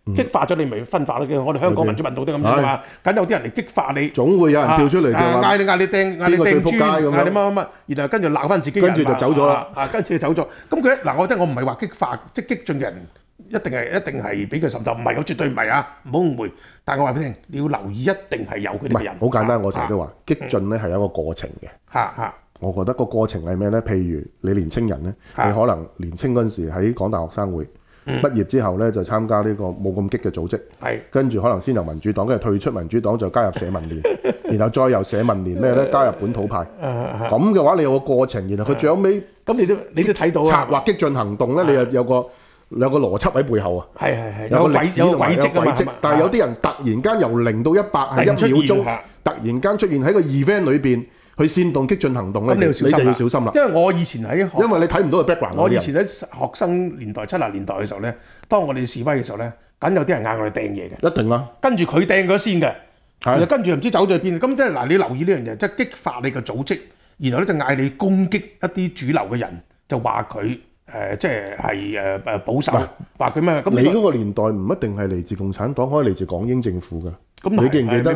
激化咗你咪分化咯。我哋香港民主運動都咁樣嘛，梗有啲人嚟激化你， 總會有人跳出嚟嗌你掟磚，嗌你乜，然後跟住鬧翻自己人， 跟住就走咗啦。 跟住就走咗。咁佢嗱，我覺得我唔係話激化，即係激進嘅人一定係俾佢滲透，唔係，我絕對唔係啊，唔好誤會。但係我話俾你聽，你要留意，一定係有佢哋嘅人。 好簡單，我成日都話激進咧係有一個過程嘅。我覺得個過程係咩咧？譬如你年青人咧，你可能年青嗰陣時喺港大學生會畢業之後咧，就參加呢個冇咁激嘅組織，跟住可能先由民主黨，跟住退出民主黨，就加入社民連，然後再由社民連咩咧加入本土派。咁嘅話，你有個過程，然後佢最後尾咁你都睇到啊！ 策劃激進行動咧，你又有個邏輯喺背後啊。有個歷史同埋有軌跡，但係有啲人突然間由0到100係1秒鐘，突然間出現喺個 event 裏邊。去煽動激進行動咧，你就要小心啦。 因為我以前喺因為你睇唔到個 background。 我以前喺學生年代70年代嘅時候咧，當我哋示威嘅時候咧，梗有啲人嗌我哋掟嘢嘅。 一定啦。跟住佢掟咗先嘅，然後跟住唔知走咗去邊。咁即係嗱，你留意呢樣嘢，即係激發你嘅組織，然後咧就嗌你攻擊一啲主流嘅人，就話佢即係保守，話佢咩？咁你嗰個年代唔一定係嚟自共產黨，可以嚟自港英政府㗎。咁你記唔記得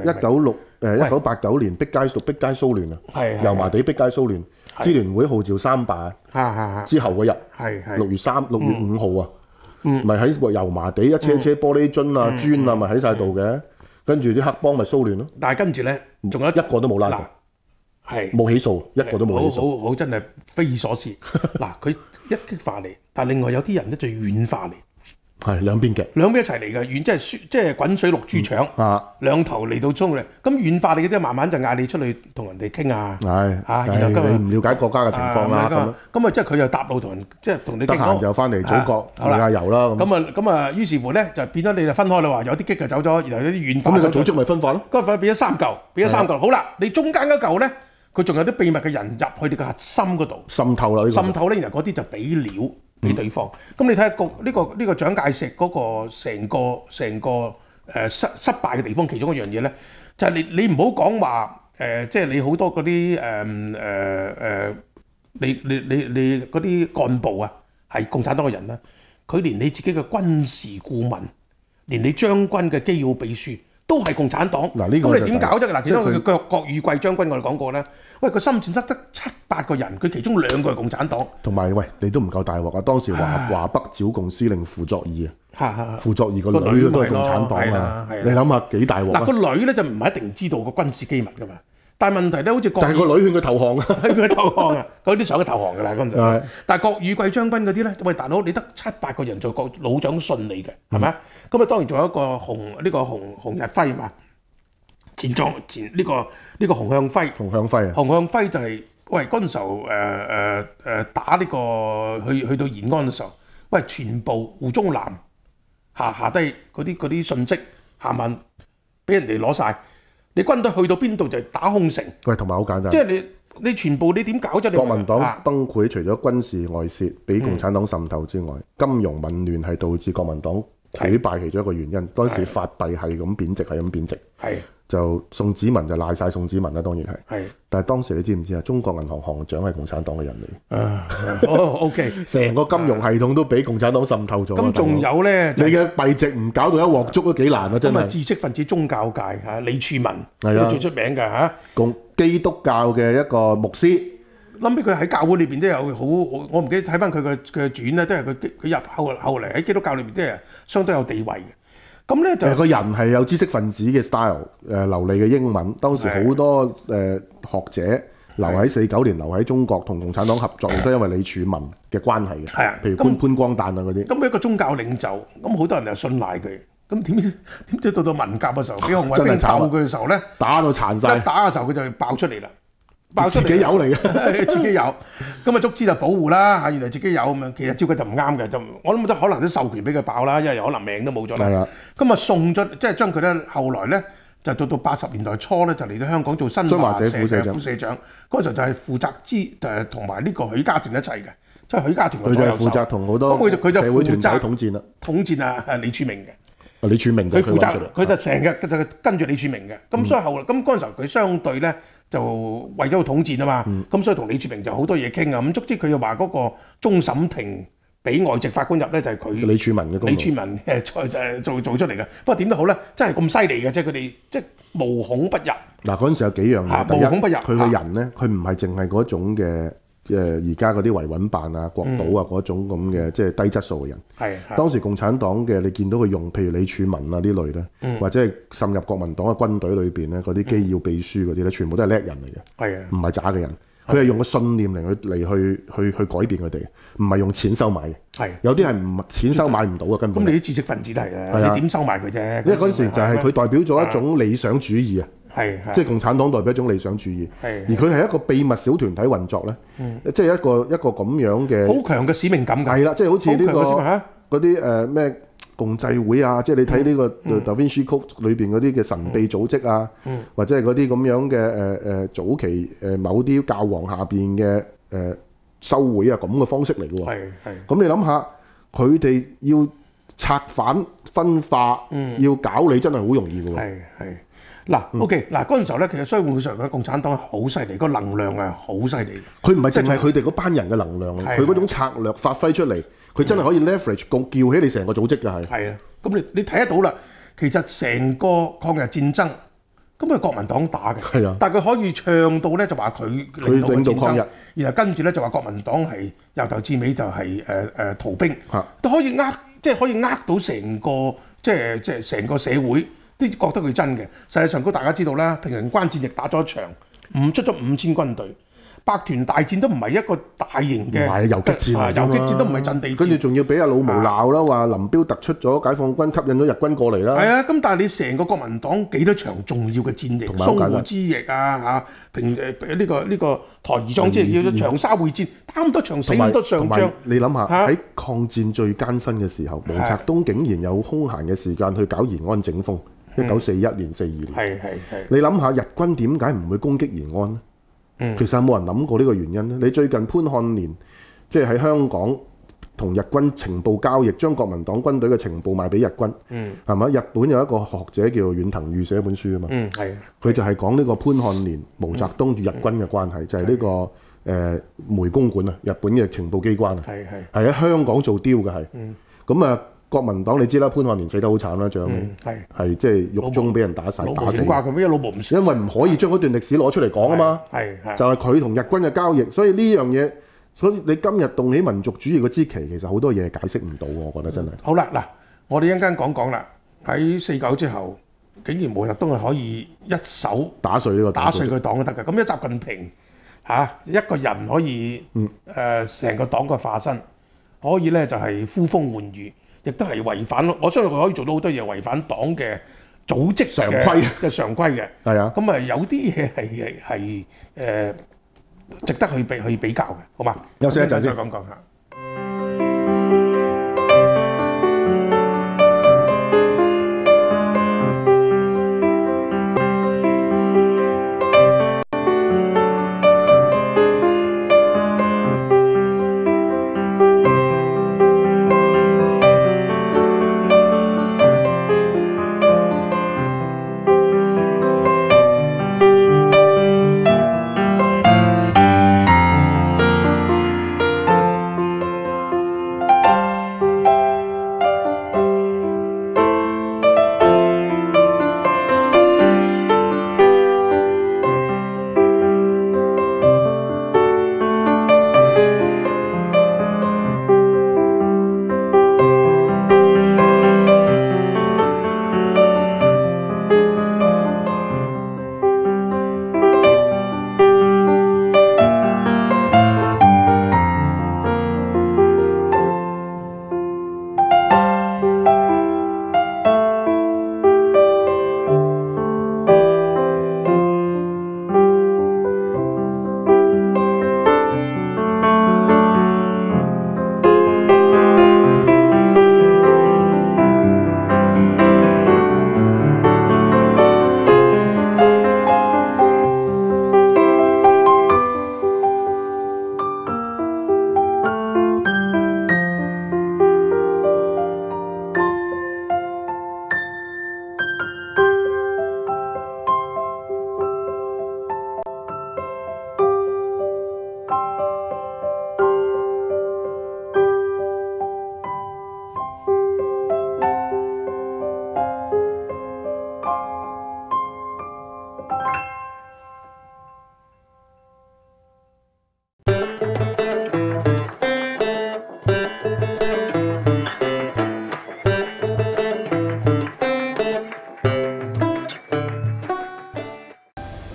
1989年逼街蘇聯啊？油麻地逼街蘇聯，支聯會號召三罷之後嗰日，6月5號啊，咪喺油麻地一車玻璃樽啊、磚啊，咪喺晒度嘅。跟住啲黑幫咪蘇聯咯。 但係跟住咧，仲有一個都冇拉過，冇起訴，一個都冇起訴。 好真係匪夷所思。嗱，佢一激化你，但係另外有啲人咧就軟化你。 係兩邊嘅， 兩邊一齊嚟嘅，即係滾水淥豬腸，兩頭嚟到衝嚟。咁軟化你嗰啲，慢慢就嗌你出去同人哋傾啊。然後你唔了解國家嘅情況啦。 咁即係佢又搭路同人，即係同你傾。 得閒就翻嚟祖國旅下遊啦。 咁於是乎咧就變咗你就分開啦。話有啲激就走咗，然後有啲軟化。 咁你個組織咪分化咯？ 嗰份變咗三嚿。好啦，你中間嗰嚿咧，佢仲有啲秘密嘅人入去你個核心嗰度滲透啦。 滲透咧，然後嗰啲就俾料。俾對方，咁你睇下呢個蔣介石嗰個成個失敗嘅地方，其中一樣嘢咧，就係你唔好講話即係你好多嗰啲你嗰啲幹部啊，係共產黨嘅人啦，佢連你自己嘅軍事顧問，連你將軍嘅機要秘書都係共產黨。 嗱，呢個咁你點搞啫？嗱，其中佢嘅郭汝貴將軍我哋講過咧，喂，佢深圳得7-8個人，佢其中2個係共產黨。 同埋喂，你都唔夠大鑊啊！當時華北剿共司令傅作義啊，傅作義個女都係共產黨啊！你諗下幾大鑊啊！ 嗱，個女咧就唔係一定知道個軍事機密噶嘛。但係問題咧，好似但係個女勸佢投降啊， 佢投降啊，佢啲想佢投降㗎啦嗰陣時。但係郭汝貴將軍嗰啲咧，喂大佬，你得7-8個人做個老長信你嘅，係咪啊？咁啊當然仲有一個洪日輝嘛，前呢個洪向輝。洪向輝就係喂嗰陣時候打呢個去到延安嘅時候，喂全部胡宗南下低嗰啲信息下文俾人哋攞晒。你軍隊去到邊度就打空城。喂， 同埋好簡單。 即係你全部你點搞啫？ 國民黨崩潰，除咗軍事外泄俾共產黨滲透之外，金融紊亂係導致國民黨潰敗其中一個原因。當時法幣係咁貶值，就宋子文就賴晒宋子文啦，當然係。但係當時你知唔知啊？中國銀行行長係共產黨嘅人嚟。 OK， 成個金融系統都俾共產黨滲透咗。 咁仲有咧， 你嘅幣值唔搞到一鑊粥都幾難啊！真係。 知識分子宗教界嚇李柱銘係最出名嘅嚇， 共基督教嘅一個牧師。 諗起佢喺教會裏邊都有好，我唔記得睇翻佢嘅傳咧，都係佢入後嚟喺基督教裏邊都係相當有地位嘅。咁咧就個人係有知識分子嘅 style， 流利嘅英文。當時好多學者留喺49年留喺中國同共產黨合作，亦都因為李柱銘嘅關係嘅。譬如潘光旦啊嗰啲。 咁一個宗教領袖，咁好多人就信賴佢。咁點知到文革嘅時候，俾紅衛兵鬥佢嘅時候咧， 打到殘晒。 一打嘅時候佢就爆出嚟啦。 自己有嚟嘅， 自己有，咁啊足之就保護啦嚇，原來自己有咁樣，其實照佢就唔啱嘅，就我諗都可能都授權俾佢爆啦，因為有可能命都冇咗啦。咁啊送咗，即係將佢咧後來咧就到80年代初咧就嚟到香港做新華社副社長，嗰時候就係負責同埋呢個許家屯一齊嘅，即係許家屯嘅左右手。佢就負責同好多社會團體統戰啦。統戰啊李柱銘嘅。 李柱銘佢負責，佢就成日就跟住李柱銘嘅，咁所以後來咁嗰陣時候佢相對咧。就為咗統戰啊嘛，咁所以同李柱銘就好多嘢傾啊。咁足之佢又話嗰個終審庭俾外籍法官入咧，就係佢李柱文嘅功勞。 李柱文做出嚟嘅。不過點都好咧，真係咁犀利嘅，即係佢哋即係無孔不入。 嗱嗰陣時有幾樣嘢，第一無孔不入。 佢個人咧，佢唔係淨係嗰種嘅而家嗰啲維穩辦啊、國島啊嗰種咁嘅即係低質素嘅人。 係當時共產黨嘅你見到佢用，譬如李柱文啊呢類咧，或者係滲入國民黨嘅軍隊裏邊咧，嗰啲機要秘書嗰啲咧，全部都係叻人嚟嘅， 係啊， 唔係渣嘅人。佢係用個信念嚟去改變佢哋，唔係用錢收買嘅。 係有啲係唔錢收買唔到嘅根本。 咁你啲知識分子都係嘅，你點收買佢啫？ 因為嗰陣時就係佢代表咗一種理想主義啊，即係共產黨代表一種理想主義。而佢係一個秘密小團體運作咧，即係一個咁樣嘅好強嘅使命感㗎。 係啦，即係好似呢個嗰啲咩共濟會啊，即係你睇呢個 Da Vinci Code 裏邊嗰啲嘅神秘組織啊，或者係嗰啲咁樣嘅早期某啲教皇下邊嘅修會啊咁嘅方式嚟嘅喎。咁你諗下，佢哋要拆反分化，要搞你真係好容易嘅喎。 嗱，OK，嗱嗰陣時候咧，其實所以會上嘅共產黨係好犀利，個能量係好犀利。 佢唔係淨係佢哋嗰班人嘅能量，佢嗰種策略發揮出嚟，佢真係可以 leverage 叫起你成個組織嘅係。 係啊，咁你睇得到啦，其實成個抗日戰爭咁係國民黨打嘅， 係啊， 但係佢可以唱到咧就話佢領導抗日，然後跟住咧就話國民黨係由頭至尾就係逃兵，都可以即係可以到成個即係成個社會。都覺得佢真嘅，實際上大家知道啦，平型關戰役打咗一場，出咗5000軍隊，百團大戰都唔係一個大型嘅， 唔係游擊戰游擊戰都唔係陣地戰， 跟住仲要俾阿老毛鬧啦，話林彪突出咗解放軍，吸引咗日軍過嚟啦。係啊，咁但係你成個國民黨幾多場重要嘅戰役，淞滬之役啊嚇，呢個台兒莊之役，叫做長沙會戰，打咁多場死咁多上將。 你諗下喺抗戰最艱辛嘅時候，毛澤東竟然有空閒嘅時間去搞延安整風。1941年、42年，你諗下日軍點解唔會攻擊延安呢？其實有冇人諗過呢個原因呢？你最近潘漢年即係喺香港同日軍情報交易，將國民黨軍隊嘅情報賣俾日軍，係咪？日本有一個學者叫遠藤裕寫一本書啊嘛，佢就係講呢個潘漢年毛澤東與日軍嘅關係，就係呢個梅公館啊，日本嘅情報機關啊，係喺香港做雕嘅係，咁啊。國民黨你知啦，潘漢年死得好慘啦，最後係即係獄中俾人打死，因為唔可以將嗰段歷史攞出嚟講啊嘛，就係佢同日軍嘅交易，所以呢樣嘢，所以你今日動起民族主義個支旗，其實好多嘢解釋唔到，我覺得真係。 好啦，嗱，我哋一陣間講啦，喺49之後，竟然毛澤東係可以一手打碎呢個打碎佢黨都得嘅，咁一習近平一個人可以成個黨嘅化身，可以咧就係呼風喚雨。亦都係違反，我相信佢可以做到好多嘢，違反黨嘅組織常規嘅。係啊，咁有啲嘢係值得去比較嘅，好嘛？ 休息一陣先講下。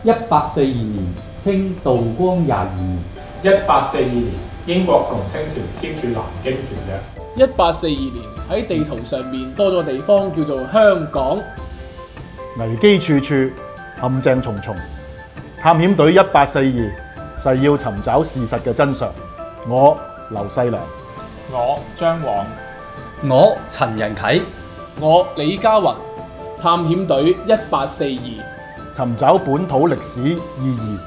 1842年，清道光22年。 1842年，英國同清朝簽署南京條約。 1842年喺地圖上面多咗個地方叫做香港。 危機處處，陷阱重重。探險隊1842誓要尋找事實嘅真相。我劉細良， 我張往， 我陳仁啟， 我李家宏，探險隊1842， 尋找本土歷史意義。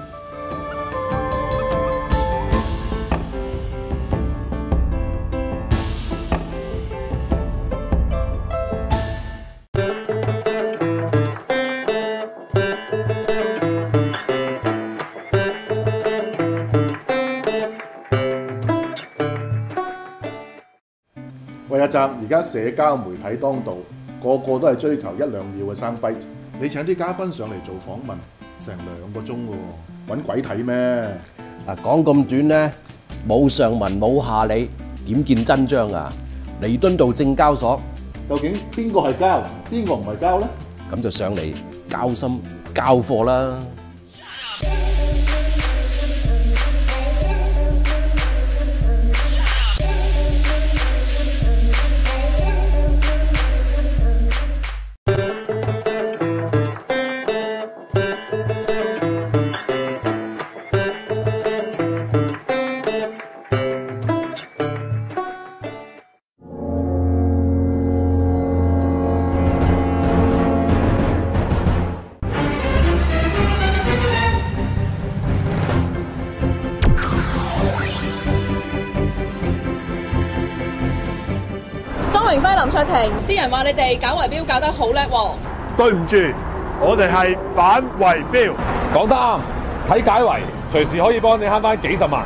喂，阿澤，而家社交媒體當道，個個都係追求1-2秒嘅soundbite。你請啲嘉賓上嚟做訪問，成2個鐘喎，揾鬼睇咩？ 嗱，講咁短呢，冇上文冇下理，點見真章啊？彌敦道證交所， 究竟邊個係交，邊個唔係交呢？ 咁就上嚟交心交貨啦！ 莊榮輝、林卓廷，啲人話你哋搞圍標搞得好叻喎。 對唔住，我哋係反圍標。 講得啱，睇解圍，隨時可以幫你慳返幾十萬。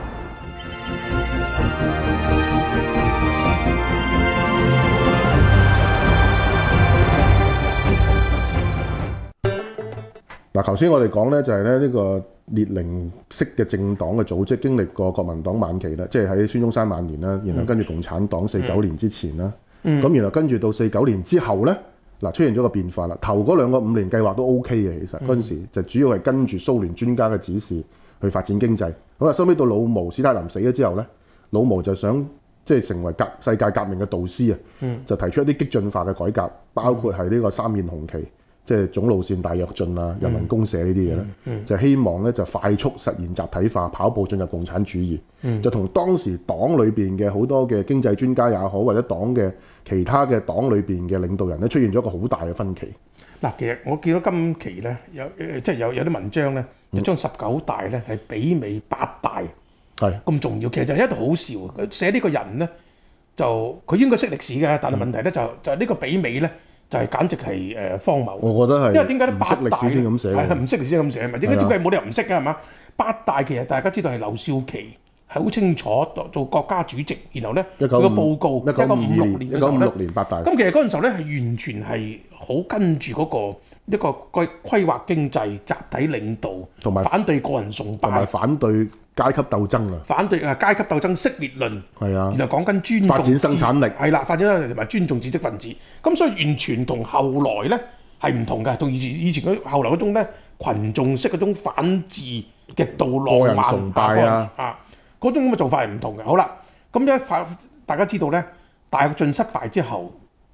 嗱，頭先我哋講咧就係咧呢個列寧式嘅政黨嘅組織，經歷過國民黨晚期啦，即係喺孫中山晚年啦，然後跟住共產黨49年之前啦，咁然後跟住到49年之後咧，嗱出現咗個變化啦。頭嗰2個5年計劃都 OK 嘅，其實嗰陣時就主要係跟住蘇聯專家嘅指示去發展經濟。好啦，收尾到老毛史太林死咗之後咧，老毛就想即係成為世界革命嘅導師啊，就提出一啲激進化嘅改革，包括係呢個3面紅旗。即係總路線大躍進啊、人民公社呢啲嘢咧，就希望咧就快速實現集體化，跑步進入共產主義。就同當時黨裏邊嘅好多嘅經濟專家也好，或者黨嘅其他嘅黨裏邊嘅領導人咧，出現咗一個好大嘅分歧。 嗱，其實我見到今期咧有啲文章咧，就將19大咧係媲美8大係咁重要。其實就係一度好笑，佢寫呢個人咧就佢應該識歷史嘅，但係問題咧就係呢個媲美咧。就係簡直係荒謬。 我覺得係， 因為點解咧？8大唔識歷史先咁寫， 係唔識歷史先咁寫嘛？點解冇理由唔識嘅係嘛？8大其實大家知道係劉少奇係好清楚做國家主席，然後咧佢個報告1956年嘅時候咧 ，1956年8大。 咁其實嗰陣時候咧係完全係好跟住嗰個一個規劃經濟、集體領導，同埋反對個人崇拜， 同埋反對階級鬥爭啊！ 反對階級鬥爭色烈論， 係啊， 然後講緊尊重發展生產力， 係啦，發展同埋尊重知識分子。咁所以完全同後來咧係唔同嘅，同以前嗰後來嗰種咧群眾式嗰種反智極度浪漫個人崇拜啊嗰種咁嘅做法係唔同嘅。好啦，咁大家知道咧，大躍進失敗之後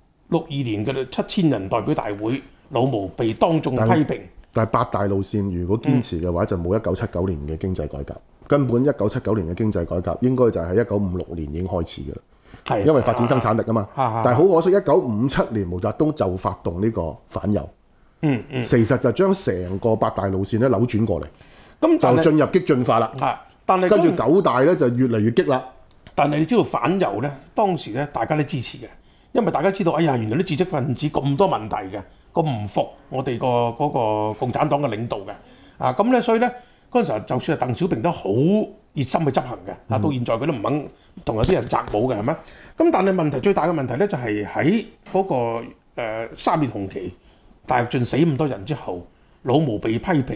，62年嘅7000人代表大會，老毛被當眾批評。 但係8大路線如果堅持嘅話，就冇1979年嘅經濟改革。根本1979年嘅經濟改革應該就係喺1956年已經開始嘅啦。係因為發展生產力啊嘛。但係好可惜，1957年毛澤東就發動呢個反右。其實就將成個8大路線咧扭轉過嚟，就進入激進化啦。 但係跟住9大咧就越嚟越激啦。 但係你知道反右咧，當時咧大家都支持嘅，因為大家知道，哎呀，原來啲知識分子咁多問題嘅，咁唔服我哋嗰個共產黨嘅領導嘅。咁咧，所以咧。嗰陣時候，就算係鄧小平都好熱心去執行嘅，到現在佢都唔肯同有啲人擇舞嘅，係咪？咁但係問題最大嘅問題咧，就係喺嗰個3面紅旗大躍進死咁多人之後，老毛被批評，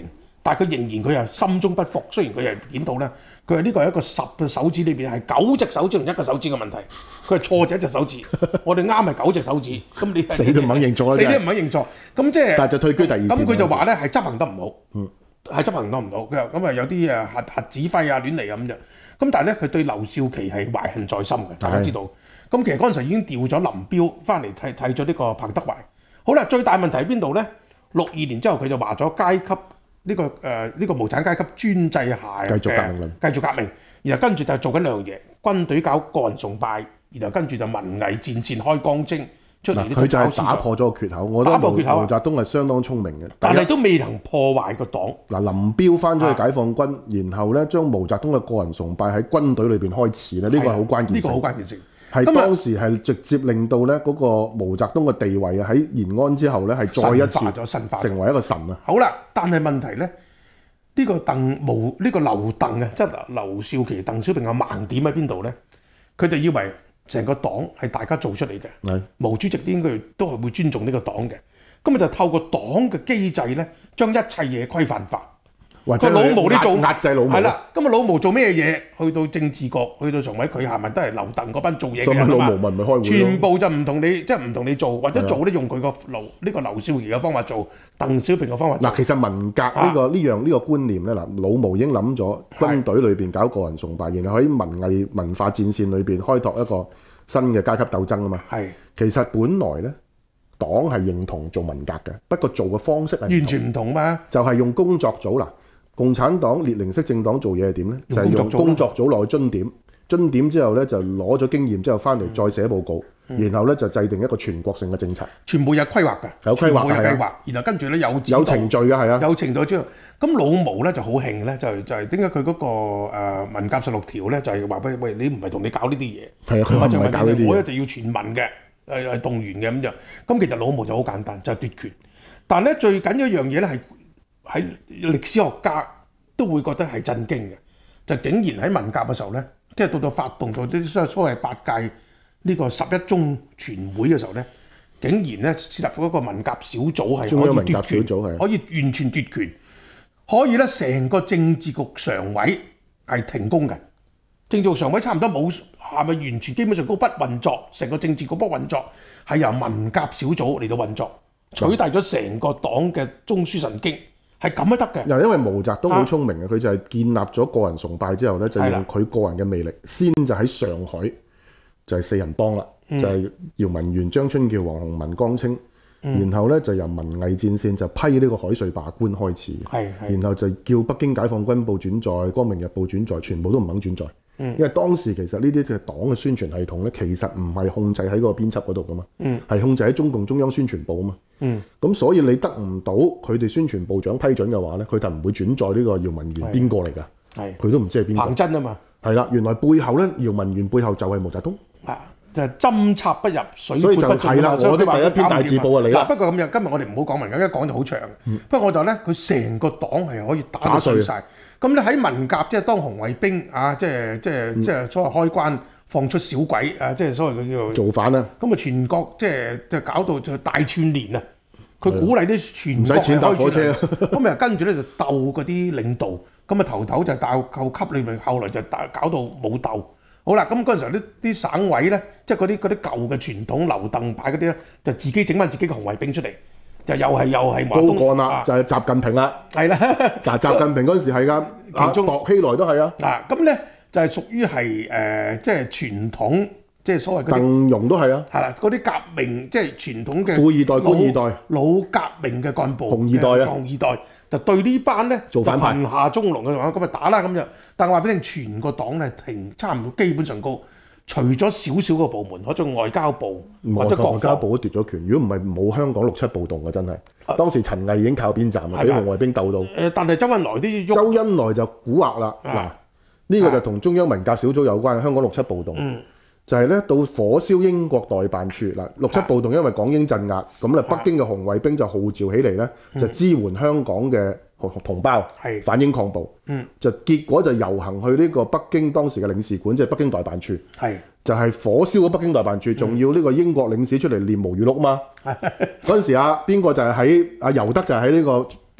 但係佢仍然佢係心中不服。雖然佢係見到咧，佢係呢個係一個10個手指裏邊係9隻手指同1個手指嘅問題，佢係錯咗1隻手指，我哋啱係9隻手指，咁你死都唔肯認錯啦， 死都唔肯認錯，咁即係， 但係就退居第二線。 咁佢就話咧係執行得唔好，係執行得唔好，咁啊有啲核指揮啊亂嚟咁啫。咁但係咧佢對劉少奇係懷恨在心嘅，大家知道。咁其實嗰陣時已經調咗林彪翻嚟替咗呢個彭德懷。好啦，最大問題喺邊度咧？62年之後佢就話咗階級呢個無產階級專制下嘅繼續革命，然後跟住就做緊兩樣嘢，軍隊搞個人崇拜，然後跟住就文藝戰線開光禎出嚟。佢就係打破咗個缺口，我覺得毛澤東係相當聰明嘅， 但係都未能破壞個黨。 林彪翻咗去解放軍，然後咧將毛澤東嘅個人崇拜喺軍隊裏邊開始咧，呢個係好關鍵。 呢個好關鍵性。 係當時係直接令到咧嗰個毛澤東嘅地位啊喺延安之後咧係再一次成為一個神啊！ 好啦，但係問題咧，呢個劉鄧啊，即係劉少奇、鄧小平嘅盲點喺邊度咧？佢哋以為成個黨係大家做出嚟嘅，毛主席應該都係會尊重呢個黨嘅，咁啊就透過黨嘅機制咧，將一切嘢規範化。 或者老毛你做壓制老毛， 係啦，咁啊老毛做咩嘢？去到政治局，去到常委，佢下面都係劉鄧嗰班做嘢嘅人老毛咪開會咯， 全部就唔同你，即係唔同你做，或者做咧用佢個呢個劉少奇嘅方法做，鄧小平嘅方法做。 嗱，其實文革呢個觀念咧，嗱，老毛已經諗咗軍隊裏邊搞個人崇拜，然後喺文藝文化戰線裏邊開拓一個新嘅階級鬥爭啊嘛。係，其實本來咧，黨係認同做文革嘅，不過做嘅方式係完全唔同嘛。 就係用工作組嗱。共產黨列寧式政黨做嘢係點咧？就係用工作組落去樽點之後咧就攞咗經驗之後翻嚟再寫報告，然後咧就制定一個全國性嘅政策， 全部有規劃㗎， 有規劃係啊，然後跟住咧有程序㗎係啊， 有程序之後，咁老毛咧就好興咧，就係點解佢嗰個文革16條咧就係話喂你唔係同你搞呢啲嘢，係啊，佢唔係搞呢啲嘢，我一定要全民嘅係動員嘅咁樣，咁其實老毛就好簡單，就係奪權，但係咧最緊要一樣嘢咧係。喺歷史學家都會覺得係震驚嘅，就竟然喺文革嘅時候咧，即係到發動到啲所謂8屆呢個11中全會嘅時候咧，竟然咧設立咗一個文革小組係可以奪權，可以完全奪權，可以咧成個政治局常委係停工嘅，政治局常委差唔多冇係咪完全基本上都不運作，成個政治局不運作，係由文革小組嚟到運作，取代咗成個黨嘅中樞神經。係咁都得嘅。 又因為毛澤東好聰明嘅，佢就係建立咗個人崇拜之後咧，就用佢個人嘅魅力，先就喺上海就係4人幫啦，就係姚文元、張春橋、黃鴻文、江青，然後咧就由文藝戰線就批呢個海瑞罷官開始，然後就叫北京解放軍報轉載、光明日報轉載，全部都唔肯轉載。因為當時其實呢啲嘅黨嘅宣傳系統咧，其實唔係控制喺個編輯嗰度噶嘛，係控制喺中共中央宣傳部啊嘛。咁所以你得唔到佢哋宣傳部長批准嘅話咧，佢就唔會轉載呢個姚文元邊個嚟㗎？佢都唔知係邊個。 彭真啊嘛。係啦，原來背後咧，姚文元背後就係毛澤東。 就係針插不入，水潑不進啦。 我的第一篇大字報啊，你啦。 不過咁樣，今日我哋唔好講文革，一講就好長。不過我就咧，佢成個黨係可以打碎晒。咁咧喺文革即係當紅衛兵啊，即係所謂開關放出小鬼啊，即係所謂佢叫做造反啦。 咁啊，全國即係搞到就大串聯啊！佢鼓勵啲全國唔使錢搭火車， 咁啊跟住咧就鬥嗰啲領導，咁啊頭就鬥夠級裏面，後來就搞到冇鬥。好啦，咁嗰陣時候啲省委咧，即係嗰啲舊嘅傳統劉鄧派嗰啲咧，就自己整翻自己嘅紅衛兵出嚟。就又係高幹啦，就係習近平啦。係啦，嗱，習近平嗰陣時係㗎，其中薄熙來都係啊。 嗱，咁咧就係屬於係即係傳統，即係所謂嗰啲。鄧融都係啊。係啦，嗰啲革命即係傳統嘅。 富二代、官二代、 老革命嘅幹部。 紅二代啊。 紅二代就對呢班咧做反派， 貧下中農嘅話，咁咪打啦咁樣。但係話俾你聽，全個黨咧差唔多基本上高。除咗少少個部門，好似外交部或者國家部都奪咗權。如果唔係冇香港6·7暴動嘅真係。當時陳毅已經靠邊站啦，俾紅衛兵鬥到。 但係周恩來都要喐。 周恩來就蠱惑啦。嗱，呢個就同中央文革小組有關。香港6·7暴動就係咧到火燒英國代辦處嗱，6·7暴動因為港英鎮壓，咁咧北京嘅紅衛兵就號召起嚟咧，就支援香港嘅同胞反英抗暴，就結果就遊行去呢個北京當時嘅領事館，即係北京代辦處，就係火燒咗北京代辦處，仲要呢個英國領事出嚟念毛語錄嘛。嗰陣時邊個就係喺尤德就喺呢個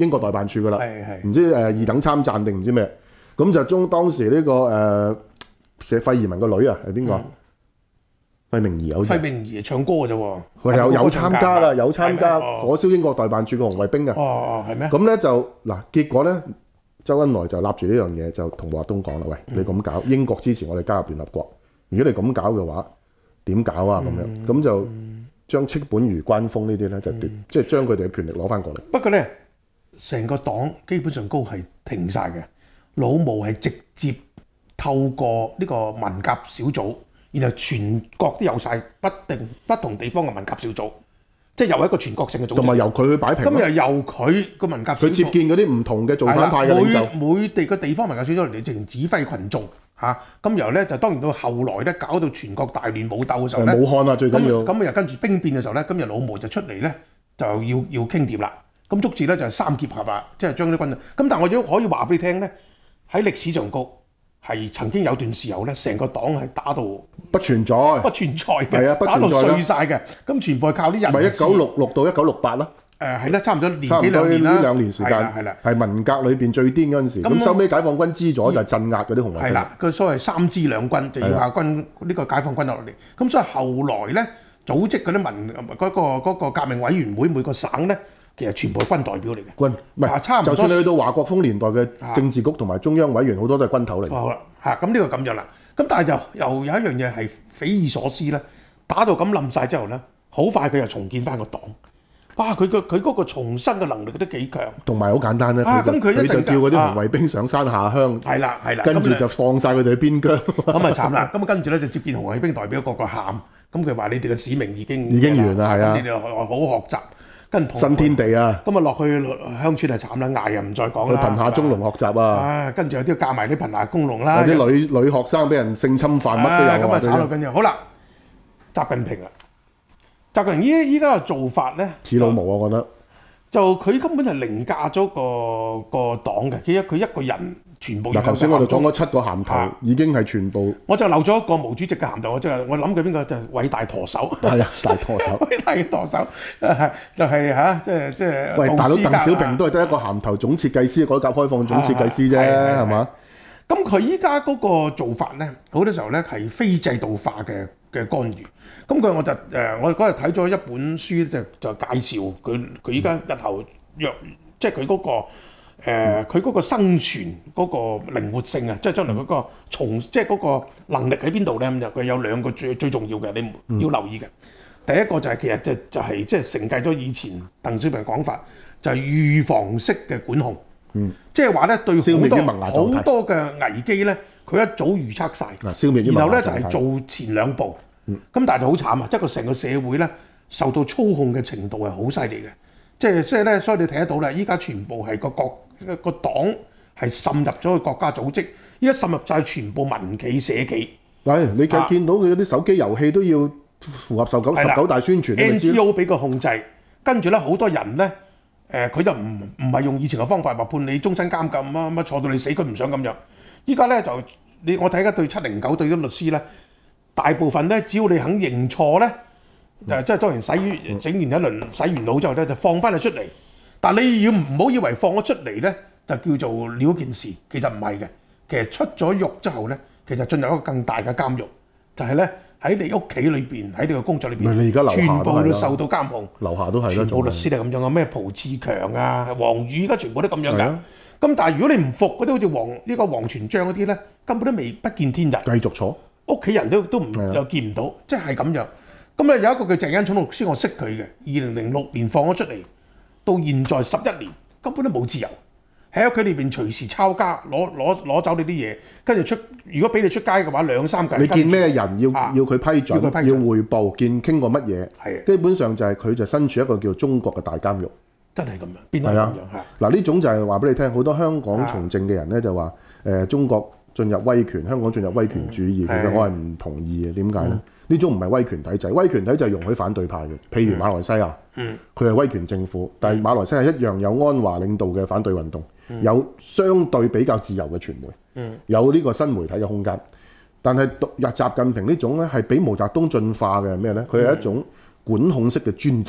英國代辦處㗎啦，唔知二等參贊定唔知咩，咁就將當時呢個寫費移民個女啊係邊個？費明儀好似。 費明儀唱歌嘅啫喎。 佢有參加啦，有參加火燒英國代辦處嘅紅衛兵嘅。 哦，係咩？ 咁咧就嗱，結果咧，周恩來就立住呢樣嘢，就同華東講啦，喂，你咁搞，英國支持我哋加入聯合國，如果你咁搞嘅話，點搞啊？咁樣，咁就將戚本禹、關鋒呢啲咧就即係將佢哋嘅權力攞翻過嚟。 不過咧，成個黨基本上都係停晒嘅，老毛係直接透過呢個文革小組。然後全國都有晒不同地方嘅文革小組，即係又係一個全國性嘅組織， 同埋由佢去擺平。 咁又由佢個文革小組， 佢接見嗰啲唔同嘅造反派嘅領袖， 每地個地方文革小組嚟直情指揮群眾嚇。咁然後咧就當然到後來咧搞到全國大亂武鬥嘅時候咧， 武漢啊最緊要。 咁又跟住兵變嘅時候咧，咁又老毛就出嚟咧就要傾掂啦。咁足至咧就係三結合啊，即係將啲軍。咁但係我亦可以話俾你聽咧，喺歷史上高。係曾經有段時候咧，成個黨係打到不存在嘅， 打到碎晒嘅。咁全部係靠啲人。 咪1966到1968啦。 係啦，差唔多年幾兩年啦。 呢2年時間係啦， 係文革裏邊最癲嗰陣時。咁收尾解放軍知咗就係鎮壓嗰啲紅衛兵。 係啦，佢所謂三支兩軍就要靠軍呢個解放軍落嚟。咁所以後來咧組織嗰啲嗰個革命委員會每個省咧。其實全部係軍代表嚟嘅， 軍唔係差唔多。就算你去到華國鋒年代嘅政治局同埋中央委員，好多都係軍頭嚟。 好啦，咁呢個咁樣啦。咁但係就又有一樣嘢係匪夷所思咧，打到咁冧晒之後咧，好快佢又重建翻個黨。哇！佢嗰個重生嘅能力都幾強。同埋好簡單咧，佢就叫嗰啲紅衛兵上山下鄉。係啦，跟住就放晒佢哋去邊疆。 咁咪慘啦！咁跟住咧就接見紅衛兵代表個喊，咁佢話你哋嘅使命已經完啦，係啊， 你哋好好學習。 新天地啊！ 咁啊落去鄉村係慘啦，捱又唔再講啦。 去貧下中農學習啊！ 跟住有啲教埋啲貧下工農啦。 有啲女學生俾人性侵犯，乜都有。 咁啊慘到緊要。好啦，習近平啦，習近平依家嘅做法咧， 似老毛我覺得。 就佢根本係凌駕咗個黨嘅，佢一個人全部。 嗱，頭先我哋講嗰7個銜頭已經係全部。 我就漏咗一個毛主席嘅銜頭，我諗佢邊個就係偉大舵手。 係啊，大舵手。 偉大嘅舵手就係嚇，即係。 喂，大佬鄧小平都係得一個銜頭，總設計師，改革開放總設計師啫，係嘛？ 咁佢依家嗰個做法咧，好多時候咧係非制度化嘅干預。咁我嗰日睇咗一本書就介紹佢依家日後即係佢嗰個生存嗰個靈活性啊，即係將來嗰個即係嗰個能力喺邊度咧？咁佢有2個最重要嘅，你要留意嘅。第一個就係其實就係即係承繼咗以前鄧小平講法，就係預防式嘅管控。即係話咧，對好多嘅危機咧，佢一早預測晒，然後咧就係做前2步。咁但係就好慘啊！即係成個社會咧受到操控嘅程度係好犀利嘅。即係咧，所以你睇得到啦，依家全部係個黨係滲入咗去國家組織，依家滲入晒全部民企社企。 係你見到佢啲手機遊戲都要符合19大宣傳。 NGO 俾佢控制，跟住咧好多人咧。佢就唔係用以前嘅方法話判你終身監禁乜坐到你死，佢唔想咁樣。依家咧就我睇緊對709對啲律師咧，大部分咧只要你肯認錯咧，即係當然整完一輪洗完腦之後咧，就放翻你出嚟。但你要唔好以為放咗出嚟咧就叫做了件事，其實唔係嘅。其實出咗獄之後咧，其實進入一個更大嘅監獄，就係咧。喺你屋企裏邊，喺你個工作裏邊，全部都受到監控。 樓下都係啦， 全部律師都係咁樣啊，咩蒲志強啊、黃宇，而家全部都咁樣㗎。咁但係如果你唔服嗰啲，好似黃全章嗰啲咧，根本都不見天日。 繼續坐， 屋企人都又見唔到，即係咁樣。咁咧有一個叫鄭恩寵律師，我識佢嘅，2006年放咗出嚟，到現在11年，根本都冇自由。喺屋企裏邊隨時抄家，攞走你啲嘢，跟住如果俾你出街嘅話，2-3個人。 你見咩人要佢批准，要彙報，傾過乜嘢？係基本上就係佢就身處一個叫中國嘅大監獄。 真係咁樣，變係咁樣。 嗱呢種就係話俾你聽，好多香港從政嘅人咧就話中國進入威權，香港進入威權主義，其實我係唔同意嘅。點解咧？呢種唔係威權體制，威權體制容許反對派嘅，譬如馬來西亞，佢係威權政府，但係馬來西亞一樣有安華領導嘅反對運動。有相對比較自由嘅傳媒，有呢個新媒體嘅空間，但係習近平呢種咧係比毛澤東進化嘅咩咧？佢係一種管控式嘅專制，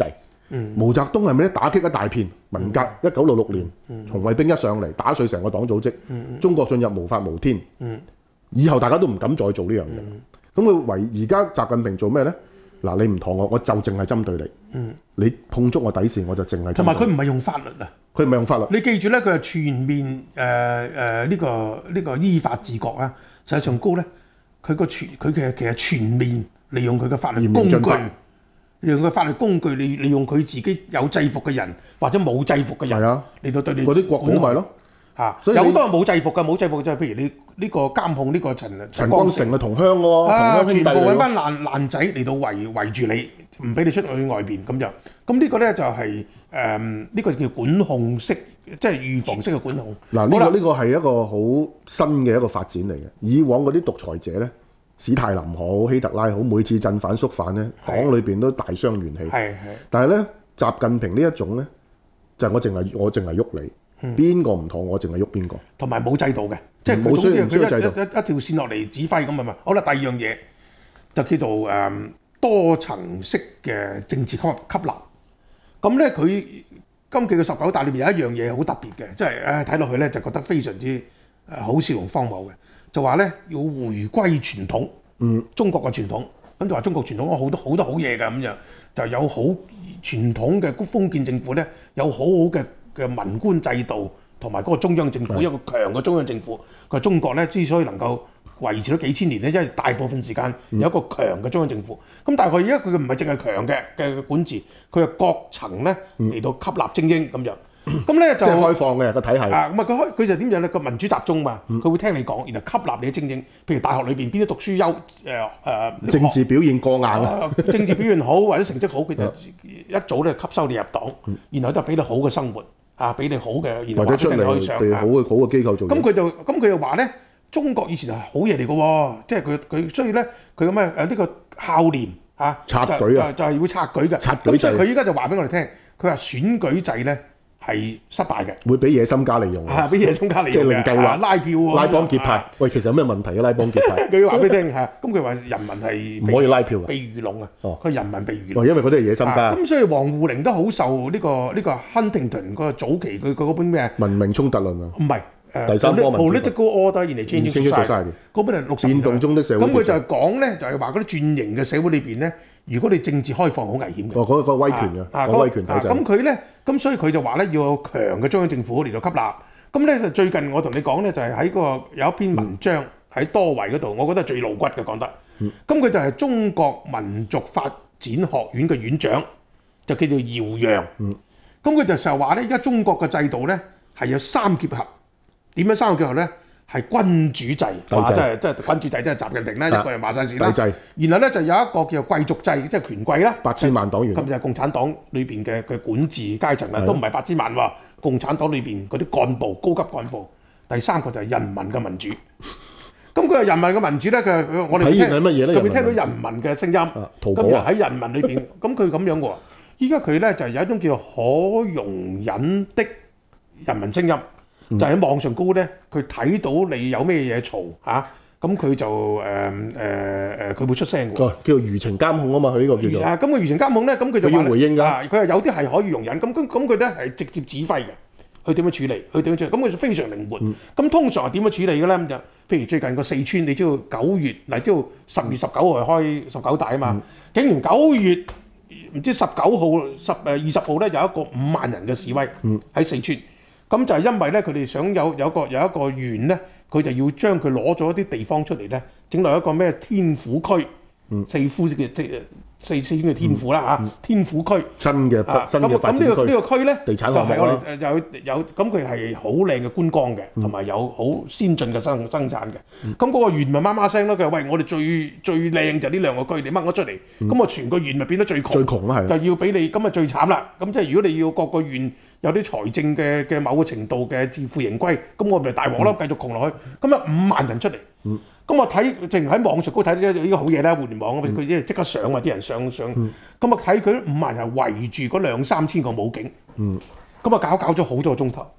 毛澤東係咪咧打擊一大片文革？1966年紅衛兵一上嚟打碎成個黨組織，中國進入無法無天。以後大家都唔敢再做呢樣嘢。咁佢而家習近平做咩咧？嗱，你唔妥我就淨係針對你。你碰觸我底線，我就淨係針對你。 同埋佢唔係用法律啊， 佢唔係用法律。 你記住咧，佢係全面呢個依法治國啊。實際上高咧，佢其實全面利用佢嘅法律工具。利用佢法律工具，利用佢自己有制服嘅人或者冇制服嘅人嚟到對你嗰啲國保咪咯嚇，有好多係冇制服嘅，冇制服就係譬如你呢個監控呢個陳光誠嘅同鄉喎， 全部揾班爛仔嚟到圍住你，唔俾你出去外邊咁就，咁呢個咧就係呢個叫管控式，即係預防式嘅管控。 嗱，呢個係一個好新嘅一個發展嚟嘅。以往嗰啲獨裁者咧，史泰林好、希特拉好，每次鎮反肅反咧，黨裏邊都大傷元氣。但係咧，習近平呢一種咧，就係我淨係喐你，邊個唔妥我淨係喐邊個，同埋冇制度嘅，即係佢一條線落嚟指揮咁啊嘛。好啦，第二樣嘢就叫做多層式嘅政治吸納。咁咧，佢今期嘅19大裏邊有一樣嘢好特別嘅，即係睇落去咧就覺得非常之好笑同荒謬嘅。就話咧要回歸傳統，中國嘅傳統，咁就話中國傳統有好多好嘢㗎，咁樣就有好傳統嘅封建政府咧，有好嘅文官制度，同埋嗰個中央政府一個強嘅中央政府。佢話中國咧之所以能夠維持咗幾千年咧，因為大部分時間有一個強嘅中央政府。咁但係佢而家佢唔係淨係強嘅管治，佢係各層咧嚟到吸納精英咁樣。咁咧就即係開放嘅個體系啊！咁啊佢就點樣咧？個民主集中嘛，佢會聽你講，然後吸納你嘅精英。譬如大學裏邊邊啲讀書優政治表現過硬啊，政治表現好或者成績好，佢就一早咧吸收你入黨，然後就俾你好嘅生活啊，俾你好嘅，然後或者出嚟可以上好嘅機構做。咁佢就話咧，中國以前係好嘢嚟嘅喎，即係佢所以咧佢咁呢個孝廉啊，察舉啊，就係會察舉嘅。咁所以佢依家就話俾我哋聽，佢話選舉制咧係失敗嘅，會俾野心家利用嘅，俾野心家利用嘅，即係另計劃拉票拉幫結派。喂，其實有咩問題嘅拉幫結派？佢話俾你聽嚇，咁佢話人民係唔可以拉票嘅，被愚弄啊！佢人民被愚弄，因為嗰啲係野心家。咁所以王滬寧都好受呢個 Huntington 嗰個早期佢嗰本咩文明衝突論啊？唔係。第三波 political order in a changing society 嗰本係60年代變動中的社會。咁佢就係講咧，就係話嗰啲轉型嘅社會裏邊咧，如果你政治開放好危險嘅。嗰個威權嘅，威權體制。咁佢咧，咁所以佢就話咧要有強嘅中央政府嚟到吸納。咁咧就最近我同你講咧，就係喺個有一篇文章喺多維嗰度，我覺得最露骨嘅講得。咁佢就係中國民族發展學院嘅院長，就叫做姚洋。咁佢就成日話咧，而家中國嘅制度咧係有三結合。點樣三個結合咧？係君主制，即係君主制，即係習近平啦，一個人話晒事啦。然後咧就有一個叫做貴族制，即係權貴啦，8000萬黨員。咁就係共產黨裏邊嘅管治階層啦，都唔係8000萬喎。共產黨裏邊嗰啲幹部、高級幹部。第三個就係人民嘅民主。咁佢話人民嘅民主咧，我哋體現緊乜嘢咧？佢會聽到人民嘅聲音。咁喺人民裏邊，咁佢咁樣喎。依家佢咧就有一種叫做可容忍的人民聲音。就喺網上高咧，佢睇到你有咩嘢嘈嚇，咁佢就佢會出聲嘅。叫做輿情監控啊嘛，佢呢個叫做。咁個輿情監控咧，咁佢就要回應㗎。佢話有啲係可以容忍，咁佢咧係直接指揮嘅，佢點樣處理，佢點樣處理，咁佢就非常靈活。咁通常係點樣處理嘅咧？咁就譬如最近個四川，你知道9月嗱，知道10月19號係開19大啊嘛，竟然9月唔知19號、20號咧有一個5萬人嘅示威喺四川。咁就係因為咧，佢哋想有一個縣咧，佢就要將佢攞咗一啲地方出嚟咧，整落一個咩天府區，四川嘅天府啦嚇，天府區新嘅發展區。咁呢個區咧，地產就係我哋有咁佢係好靚嘅觀光嘅，同埋有好先進嘅生產嘅。咁嗰個縣咪媽媽聲咯，佢話喂，我哋最靚就呢兩個區，你掹咗出嚟，咁我全個縣咪變得最窮。最窮啦係。就要俾你，咁咪最慘啦。咁即係如果你要各個縣有啲財政嘅某個程度嘅自負盈虧，咁我咪大鑊咯，繼續窮落去。咁啊5萬人出嚟。咁我睇，淨喺網上高睇呢個好嘢啦，互聯網佢即刻上啊，啲人上。咁啊睇佢5萬人圍住嗰2-3千個武警。咁啊搞咗好多個鐘頭。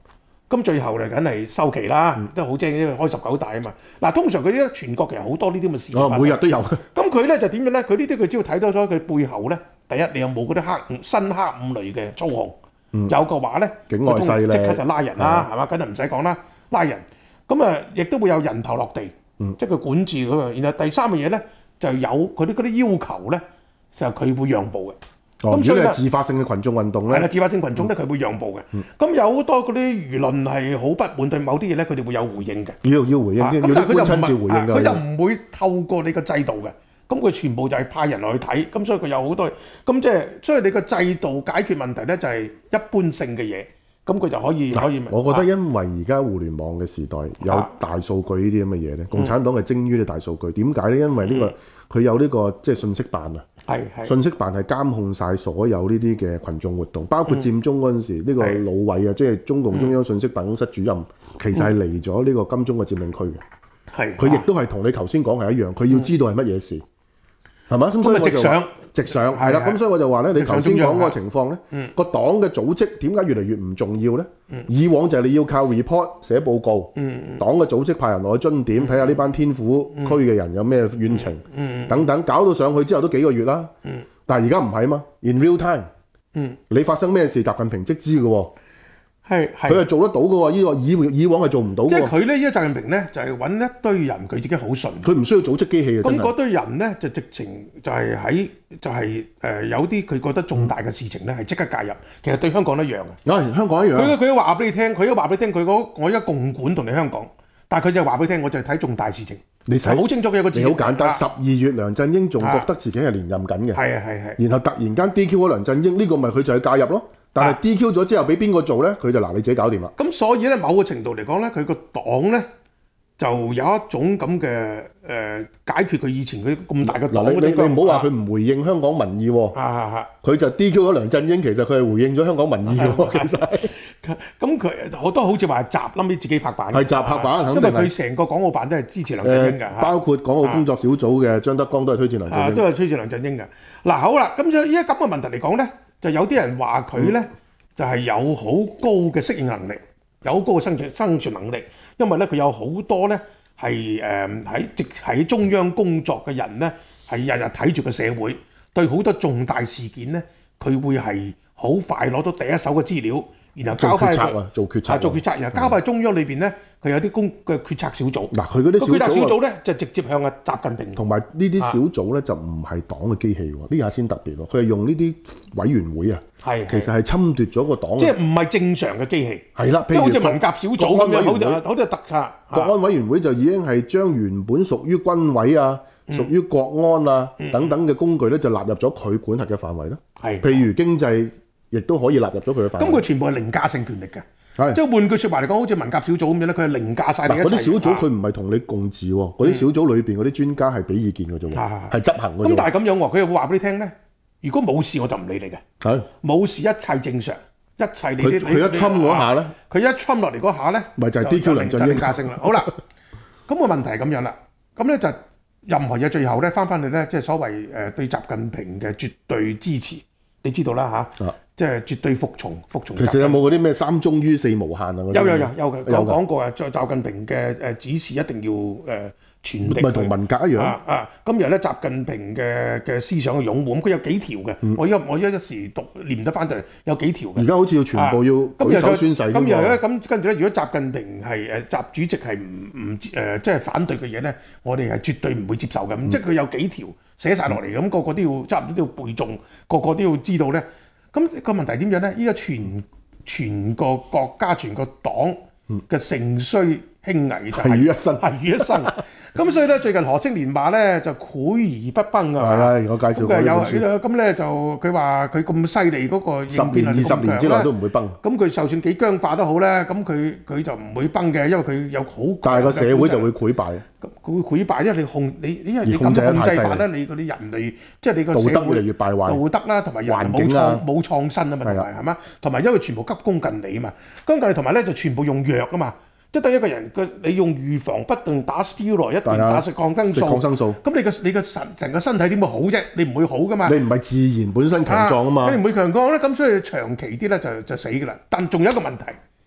咁最後咧梗係收期啦，都好正，因為開19大啊嘛。嗱，通常佢啲全國其實好多呢啲咁嘅事發生， 每日都有。 咁佢咧就點樣咧？佢呢啲佢只要睇到咗佢背後咧，第一你有冇嗰啲新黑五類嘅操控？有嘅話咧， 境外勢力即刻就拉人啦，係嘛？梗係唔使講啦，拉人。咁啊，亦都會有人頭落地，即係佢管治咁啊。然後第三樣嘢咧，就有佢啲嗰啲要求咧，就佢會讓步嘅。 咁所以係自發性嘅群眾運動咧， 係啦，自發性群眾咧佢會讓步嘅。咁有好多嗰啲輿論係好不滿對某啲嘢咧，佢哋會有回應嘅。 要回應，要啲官親自回應佢就唔會透過你個制度嘅。咁佢全部就係派人落去睇，咁所以佢有好多，咁即係所以你個制度解決問題咧就係一般性嘅嘢，咁佢就可以。 我覺得因為而家互聯網嘅時代有大數據呢啲咁嘅嘢咧，共產黨係精於啲大數據。點解咧？因為呢個佢有呢個即係信息辦啊，信息辦係監控晒所有呢啲嘅群眾活動，包括佔中嗰陣時呢個老偉啊，即係中共中央信息辦公室主任，其實係嚟咗呢個金鐘嘅佔領區嘅。佢亦都係同你頭先講係一樣，佢要知道係乜嘢事。係嘛？咁所以我就直上係啦。咁所以我就話咧，你頭先講嗰個情況咧，個黨嘅組織點解越嚟越唔重要咧？以往就係你要靠 report 寫報告，黨嘅組織派人落去蹲點睇下呢班天府區嘅人有咩怨情等等，搞到上去之後都幾個月啦。但係而家唔係啊嘛 ，in real time，你發生咩事，習近平即知嘅喎。佢係做得到嘅喎，呢個以往係做唔到嘅。即係佢咧，依家習近平咧就係揾一堆人，佢自己好順。 佢唔需要組織機器嘅。 咁嗰堆人咧就直情就係有啲佢覺得重大嘅事情咧係即刻介入。其實對香港一樣嘅。 香港一樣。 佢都話俾你聽，我而家共管同你香港，但係佢就話俾你聽，我就係睇重大事情。 你睇好清楚嘅有個字。 好簡單，12月梁振英仲覺得自己係連任緊嘅。 係。 然後突然間 DQ 咗梁振英，呢個咪佢就係介入咯。但係 DQ 咗之後俾邊個做咧？佢就你自己搞掂啦。 咁所以咧，某個程度嚟講咧，佢個黨咧就有一種咁嘅解決佢以前佢咁大嘅黨。 你唔好話佢唔回應香港民意喎。佢就 DQ 咗梁振英，其實佢係回應咗香港民意嘅喎。其實咁佢好多好似話係習冧啲自己拍板。 係習拍板，肯定係。 因為佢成個港澳辦都係支持梁振英㗎。 包括港澳工作小組嘅張德江都係推薦梁振英。 都係推薦梁振英嘅。嗱好啦，咁所以依家咁嘅問題嚟講咧。就有啲人話佢咧就係有好高嘅適應能力，有好高嘅生存能力，因為咧佢有好多咧係喺中央工作嘅人咧，係日日睇住個社會，對好多重大事件咧，佢會係好快攞到第一手嘅資料，然後交翻做決策， 然後交翻中央裏邊咧，佢有啲嘅決策小組。 嗱，佢嗰啲決策小組咧就直接向阿習近平。 同埋呢啲小組咧就唔係黨嘅機器喎，呢下先特別喎。佢係用呢啲委員會啊，其實係侵奪咗個黨。 即係唔係正常嘅機器。 係啦， 即係好似文革小組咁樣，好似特卡。 國安委員會就已經係將原本屬於軍委啊、屬於國安啊等等嘅工具咧，就納入咗佢管轄嘅範圍啦。譬如經濟。亦都可以納入咗佢嘅範圍。 咁佢全部係凌駕性權力嘅，即係換句説話嚟講，好似文革小組咁樣咧，佢係凌駕晒你一切。 嗰啲小組佢唔係同你共治喎，嗰啲小組裏邊嗰啲專家係俾意見嘅啫喎，係執行嘅啫。 咁但係咁樣喎，佢又會話俾你聽咧，如果冇事我就唔理你嘅，冇事一切正常，一切你啲佢一侵嗰下咧， 佢一侵落嚟嗰下咧， 咪就係 DQ 梁振英凌駕性啦。好啦，咁個問題係咁樣啦，咁咧就任何嘢最後咧翻返去咧，即係所謂對習近平嘅絕對支持，你知道啦嚇。即係絕對服從。 其實有冇嗰啲咩三忠於四無限啊？ 有嘅，講過啊，習近平嘅指示一定要傳遞。 咪同文革一樣今日咧，習近平嘅思想嘅擁護，咁佢有幾條嘅。我一時念得翻就係有幾條嘅。 而家好似要全部要舉手宣誓㗎嘛。 咁然後咧，咁跟住咧，如果習近平係習主席係唔即係反對嘅嘢咧，我哋係絕對唔會接受嘅。咁即係佢有幾條寫晒落嚟，咁個個都要差唔多都要背誦，個個都要知道咧。咁個問題點樣咧？依家全個國家、全個黨嘅盛衰興危就係於一身。咁所以咧，最近何青蓮話咧就潰而不崩啊！ 係我介紹過呢本書。 咁咧就佢話佢咁犀利嗰個應變能力咁強 10年、20年之內都唔會崩。 咁佢就算幾僵化都好咧，咁佢就唔會崩嘅，因為佢有好。 但係個社會就會潰敗。 佢會潰敗，因為你咁控制法咧，你嗰啲人類即係你個社會道德越嚟越敗壞， 道德啦同埋人冇創新啊嘛，同埋係嘛，同埋因為全部急功近利啊嘛，急近利同埋咧就全部用藥啊嘛。即係等一個人你用預防不斷打 steroid，一段打食抗生素，咁你個成個身體點會好啫？你唔會好噶嘛？ 你唔係自然本身強壯啊嘛？ 你唔會強壯咧，咁所以長期啲咧就死㗎啦。但仲有一個問題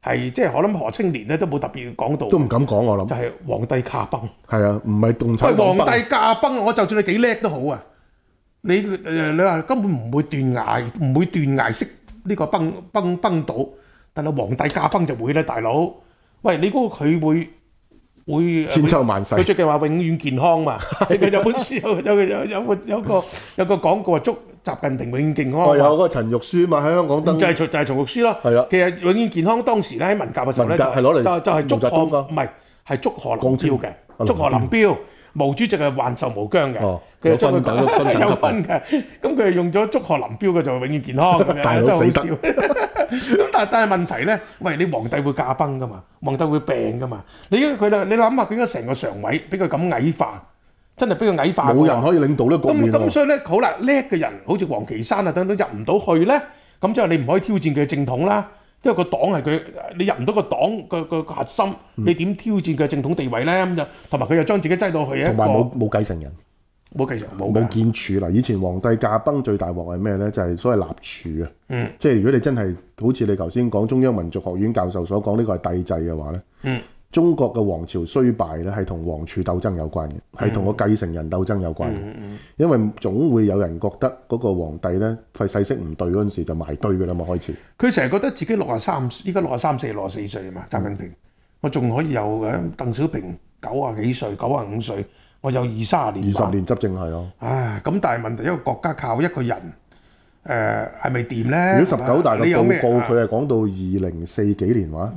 係即係我諗何青年咧都冇特別講到， 都唔敢講我諗。 就係皇帝駕崩。 係啊，唔係共產黨皇帝駕崩，我就算你幾叻都好啊，你話根本唔會斷崖式呢個崩倒，但係皇帝駕崩就會咧，大佬。喂，你估佢會千秋萬世？ 佢最近話永遠健康嘛？有本書有個廣告話祝習近平永遠健康。 有嗰個陳玉書嘛，喺香港登就係陳玉書咯。 係啊， 其實永遠健康當時咧喺文革嘅時候咧，就係祝賀，唔係係祝賀林彪嘅，祝賀林彪。毛主席係萬壽無疆嘅，佢將佢有分嘅，咁佢係用咗祝賀林彪嘅就永遠健康咁樣，真係好笑。咁但係問題咧，喂，你皇帝會駕崩噶嘛，皇帝會病噶嘛，你諗下，點解成個常委俾佢咁矮化，真係俾佢矮化， 冇人可以領導呢個局面。 咁所以咧，好啦，叻嘅人好似王岐山啊等等入唔到去咧，咁即係你唔可以挑戰佢嘅正統啦。因為個黨係佢，你入唔到個黨個核心，你點挑戰佢嘅正統地位咧？咁就同埋佢又將自己擠到去一個， 同埋冇繼承人，冇建儲啦。以前皇帝駕崩最大鑊係咩咧？就係所謂立儲啊。即係如果你真係好似你頭先講中央民族學院教授所講呢個係帝制嘅話咧，中國嘅皇朝衰敗咧係同皇儲鬥爭有關嘅，係同個繼承人鬥爭有關嘅。因為總會有人覺得嗰個皇帝咧係勢色唔對嗰陣時就埋堆㗎啦嘛，開始。 佢成日覺得自己63，依家64歲啊嘛，習近平，我仲可以有嘅。鄧小平90幾歲、95歲，我有20年執政係咯。 唉，咁但係問題一個國家靠一個人。係咪掂咧？ 如果19大嘅報告佢係講到2040幾年話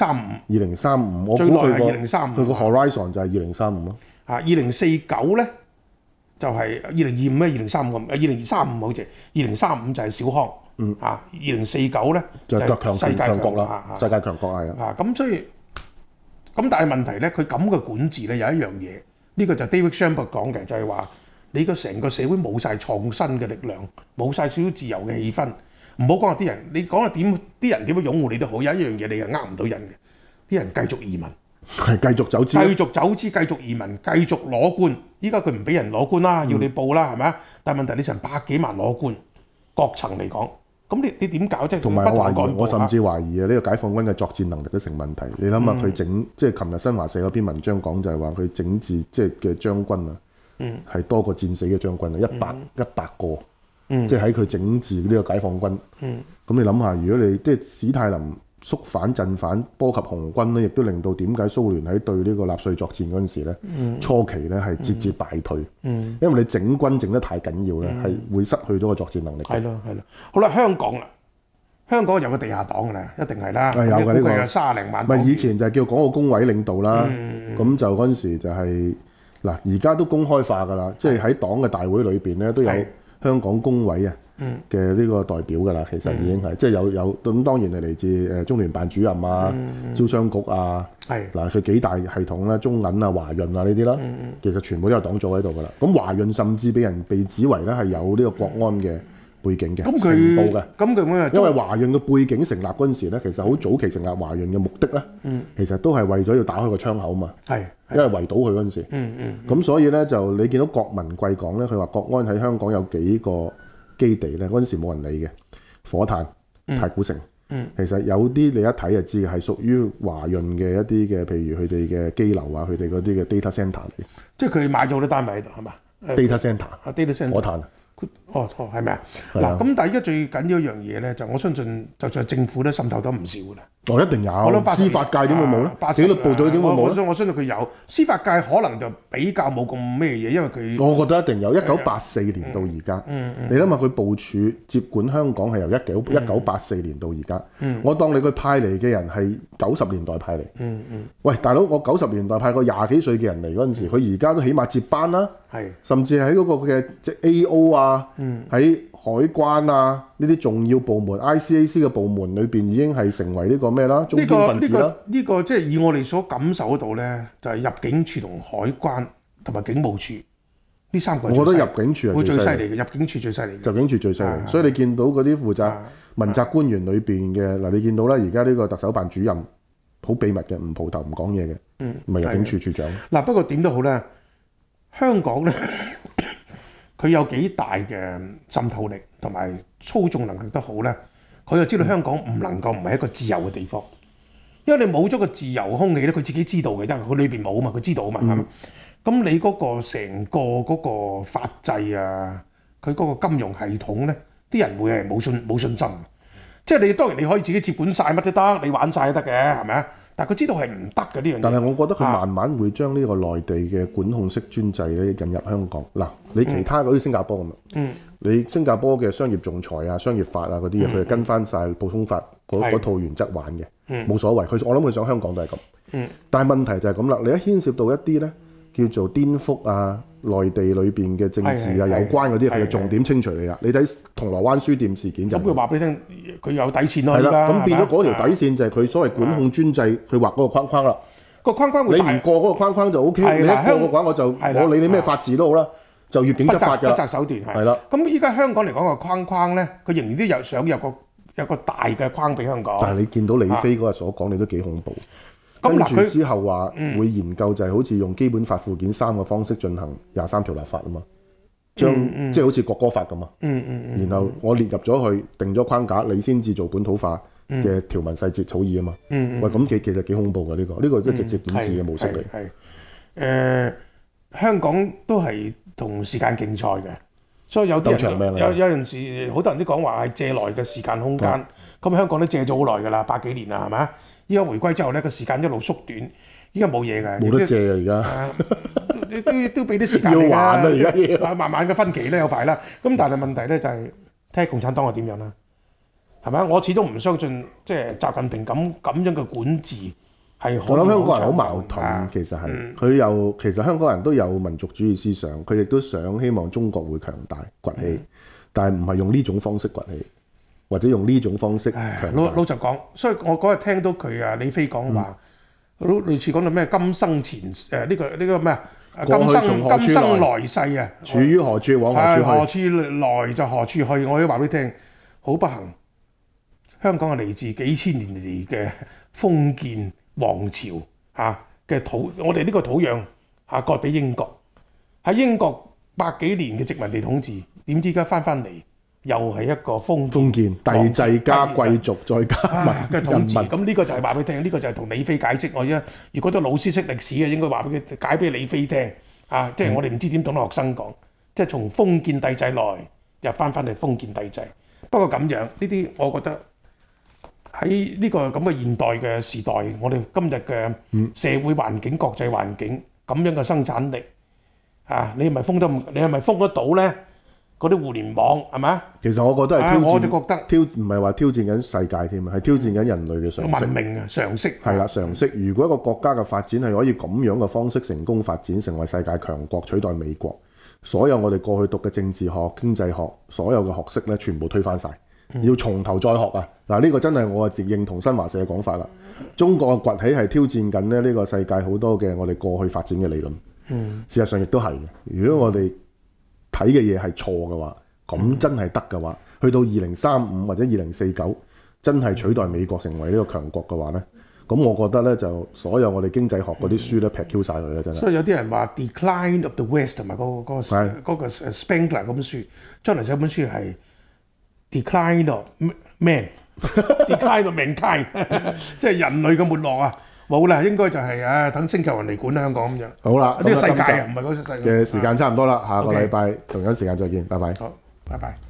，2035，我估佢個 horizon 就係2035咯。 2049咧就係2025咧，2035咁，2035好似2035就係小康。2049咧就係世界強國啦， 世界強國係啊。 咁所以咁但係問題咧，佢咁嘅管治咧有一樣嘢，呢個就 David Shambaugh 講嘅，就係話。你個成個社會冇晒創新嘅力量，冇晒少少自由嘅氣氛。唔好講話啲人，你講下點啲人點樣擁護你都好，有一樣嘢你係呃唔到人嘅。啲人繼續移民， 係繼續走資， 繼續移民，繼續攞官。依家佢唔俾人攞官啦，要你報啦，係咪啊？但係問題你成百幾萬攞官，各層嚟講，咁你點搞啫？ 同埋我甚至懷疑啊，呢個解放軍嘅作戰能力都成問題。你諗下佢整，即係琴日新華社嗰篇文章講就係話佢整治即係嘅將軍啊。係多過戰死嘅將軍啊，100個，即係喺佢整治呢個解放軍。咁你諗下，如果你即係史太林肅反鎮反波及紅軍咧，亦都令到點解蘇聯喺對呢個納粹作戰嗰陣時咧，初期咧係節敗退。因為你整軍整得太緊要咧，係會失去咗個作戰能力。 係咯。好啦，香港有個地下黨㗎啦，一定係啦。 有嘅呢個有30零萬。 唔係以前就係叫港澳工委領導啦，咁就嗰陣時就係。嗱，而家都公開化㗎啦，即係喺黨嘅大會裏邊咧都有香港工委啊嘅呢個代表㗎啦，其實已經係即係有咁當然係嚟自中聯辦主任啊、招商局啊，嗱佢幾大系統啦，中銀啊、華潤啊呢啲啦，其實全部都有黨組喺度㗎啦。咁華潤甚至俾人被指為咧係有呢個國安嘅背景嘅情報嘅，因為華潤嘅背景成立嗰陣時咧，其實好早期成立華潤嘅目的咧，其實都係為咗要打開個窗口嘛，因為圍堵佢嗰陣時，咁所以咧就你見到郭文貴講咧，佢話國安喺香港有幾個基地咧，嗰陣時冇人理嘅，火炭、太古城，其實有啲你一睇就知係屬於華潤嘅一啲嘅，譬如佢哋嘅機樓啊，佢哋嗰啲嘅 data centre 嚟， 即係佢買咗好多單位喺度係嘛 ？data centre，火炭。 係咪啊？嗱，咁但係而家最緊要一樣嘢咧，就我相信，就算政府咧滲透得唔少㗎啦。 一定有。我諗司法界點會冇咧？紀律部隊點會冇咧？ 我相信佢有。司法界可能就比較冇咁咩嘢，因為佢。 我覺得一定有。1984年到而家，你諗下佢部署接管香港係由1984年到而家。我當你佢派嚟嘅人係90年代派嚟。喂，大佬，我90年代派個20幾歲嘅人嚟嗰陣時，佢而家都起碼接班啦。甚至喺嗰個嘅即係 A.O. 啊，喺海關啊呢啲重要部門 ICAC 嘅部門裏邊已經係成為呢個咩啦，中堅分子啦。 呢個即係以我哋所感受到咧，就係入境處同海關同埋警務處呢3個。我覺得入境處係最犀利嘅，入境處最犀利。 入境處最犀利，所以你見到嗰啲負責問責官員裏邊嘅嗱，你見到啦，而家呢個特首辦主任好秘密嘅，唔蒲頭唔講嘢嘅，咪入境處處長。 嗱，不過點都好咧。香港咧，佢有幾大嘅滲透力同埋操縱能力都好咧，佢就知道香港唔能夠唔係一個自由嘅地方。 因為你冇咗個自由空氣咧，佢自己知道嘅，因為佢裏邊冇啊嘛，佢知道啊嘛。咁你嗰個成個嗰個法制啊，佢嗰個金融系統咧，啲人會係冇信心。即係你當然你可以自己接管晒乜都得，你玩晒都得嘅，係咪啊？但係佢知道係唔得嘅呢樣嘢。 但係我覺得佢慢慢會將呢個內地嘅管控式專制咧引入香港。嗱，你其他嗰啲新加坡咁啊，你新加坡嘅商業仲裁啊、商業法啊嗰啲嘢，佢係跟翻晒普通法嗰套原則玩嘅，冇所謂。我諗佢上香港都係咁。但係問題就係咁啦，你一牽涉到一啲咧叫做顛覆啊、內地裏邊嘅政治啊有關嗰啲，佢嘅重點清除你啦。你睇銅鑼灣書店事件就咁，佢話俾你聽，佢有底線咯。 係啦，咁變咗嗰條底線就係佢所謂管控專制，佢畫嗰個框框啦。 個框框會你唔過嗰個框框就 O K， 你一過嘅話我理你咩法治都好啦，就越境執法㗎。 不擇手段係啦。咁依家香港嚟講個框框咧，佢仍然都有想有個大嘅框俾香港。 但係你見到李飛嗰日所講，你都幾恐怖。跟住之後話會研究就係好似用基本法附件3嘅方式進行23條立法啊嘛，即係好似國歌法咁啊。然後我列入咗去定咗框架，你先至做本土化嘅條文細節草擬啊嘛。喂，咁其實幾恐怖㗎呢個？呢個都直接管治嘅模式嚟。 香港都係同時間競賽嘅，所以有啲人有陣時好多人都講話係借來嘅時間空間。咁香港都借咗好耐㗎啦，100幾年啦，係咪？依家回歸之後咧，個時間一路縮短，依家冇嘢嘅， 冇得借啊！而家都俾啲時間你要還啊！而家要慢慢嘅分期咧有排啦。咁但係問題咧就係睇下共產黨係點樣啦，係咪？我始終唔相信即係習近平咁樣嘅管治係好。我諗香港人好矛盾， 其實係其實香港人都有民族主義思想，佢亦都想希望中國會強大崛起，但係唔係用呢種方式崛起。或者用呢種方式強大。 老實講，所以我嗰日聽到佢李飛講話，類似講到咩今生前呢個咩今生來世啊， 處於何處往何處去， 何處來就何處去。我要話俾你聽，好不幸，香港係嚟自幾千年嚟嘅封建王朝嘅土，我哋呢個土壤割俾英國，喺英國100幾年嘅殖民地統治，點知而家翻嚟？又係一個封建帝制加貴族再加嘅統治，咁呢個就係話俾你聽，呢個就係同李飛解釋。我而家如果啲老師識歷史嘅，應該話俾佢解俾李飛聽即係我哋唔知點同學生講，即係從封建帝制來又翻嚟封建帝制。不過咁樣呢啲，我覺得喺呢個咁嘅現代嘅時代，我哋今日嘅社會環境、國際環境咁樣嘅生產力你係咪封得到咧？嗰啲互聯網係咪？ 其實我覺得係挑戰， 我哋覺得唔係話挑戰緊世界添，係挑戰緊人類嘅常識。 文明啊，常識係啦，常識。如果一個國家嘅發展係可以咁樣嘅方式成功發展，成為世界強國，取代美國，所有我哋過去讀嘅政治學、經濟學，所有嘅學識咧，全部推翻晒，要從頭再學啊！嗱，呢個真係我認同新華社嘅講法啦。中國嘅崛起係挑戰緊咧呢個世界好多嘅我哋過去發展嘅理論。事實上亦都係嘅。如果我哋睇嘅嘢係錯嘅話，咁真係得嘅話，去到2035或者2049，真係取代美國成為呢個強國嘅話咧，咁我覺得咧就所有我哋經濟學嗰啲書咧劈 Q 晒佢啦，真係。所以有啲人話 Decline of the West 同埋嗰個 Spengler 嗰本書，將來寫本書係 Decline of Man，Decline of Mankind， 即係人類嘅沒落啊！冇啦，應該就係等星球人嚟管香港咁樣。 好啦， 呢個世界唔係嗰個世界嘅時間差唔多啦，下個禮拜同樣時間再見，拜拜。 好，拜拜。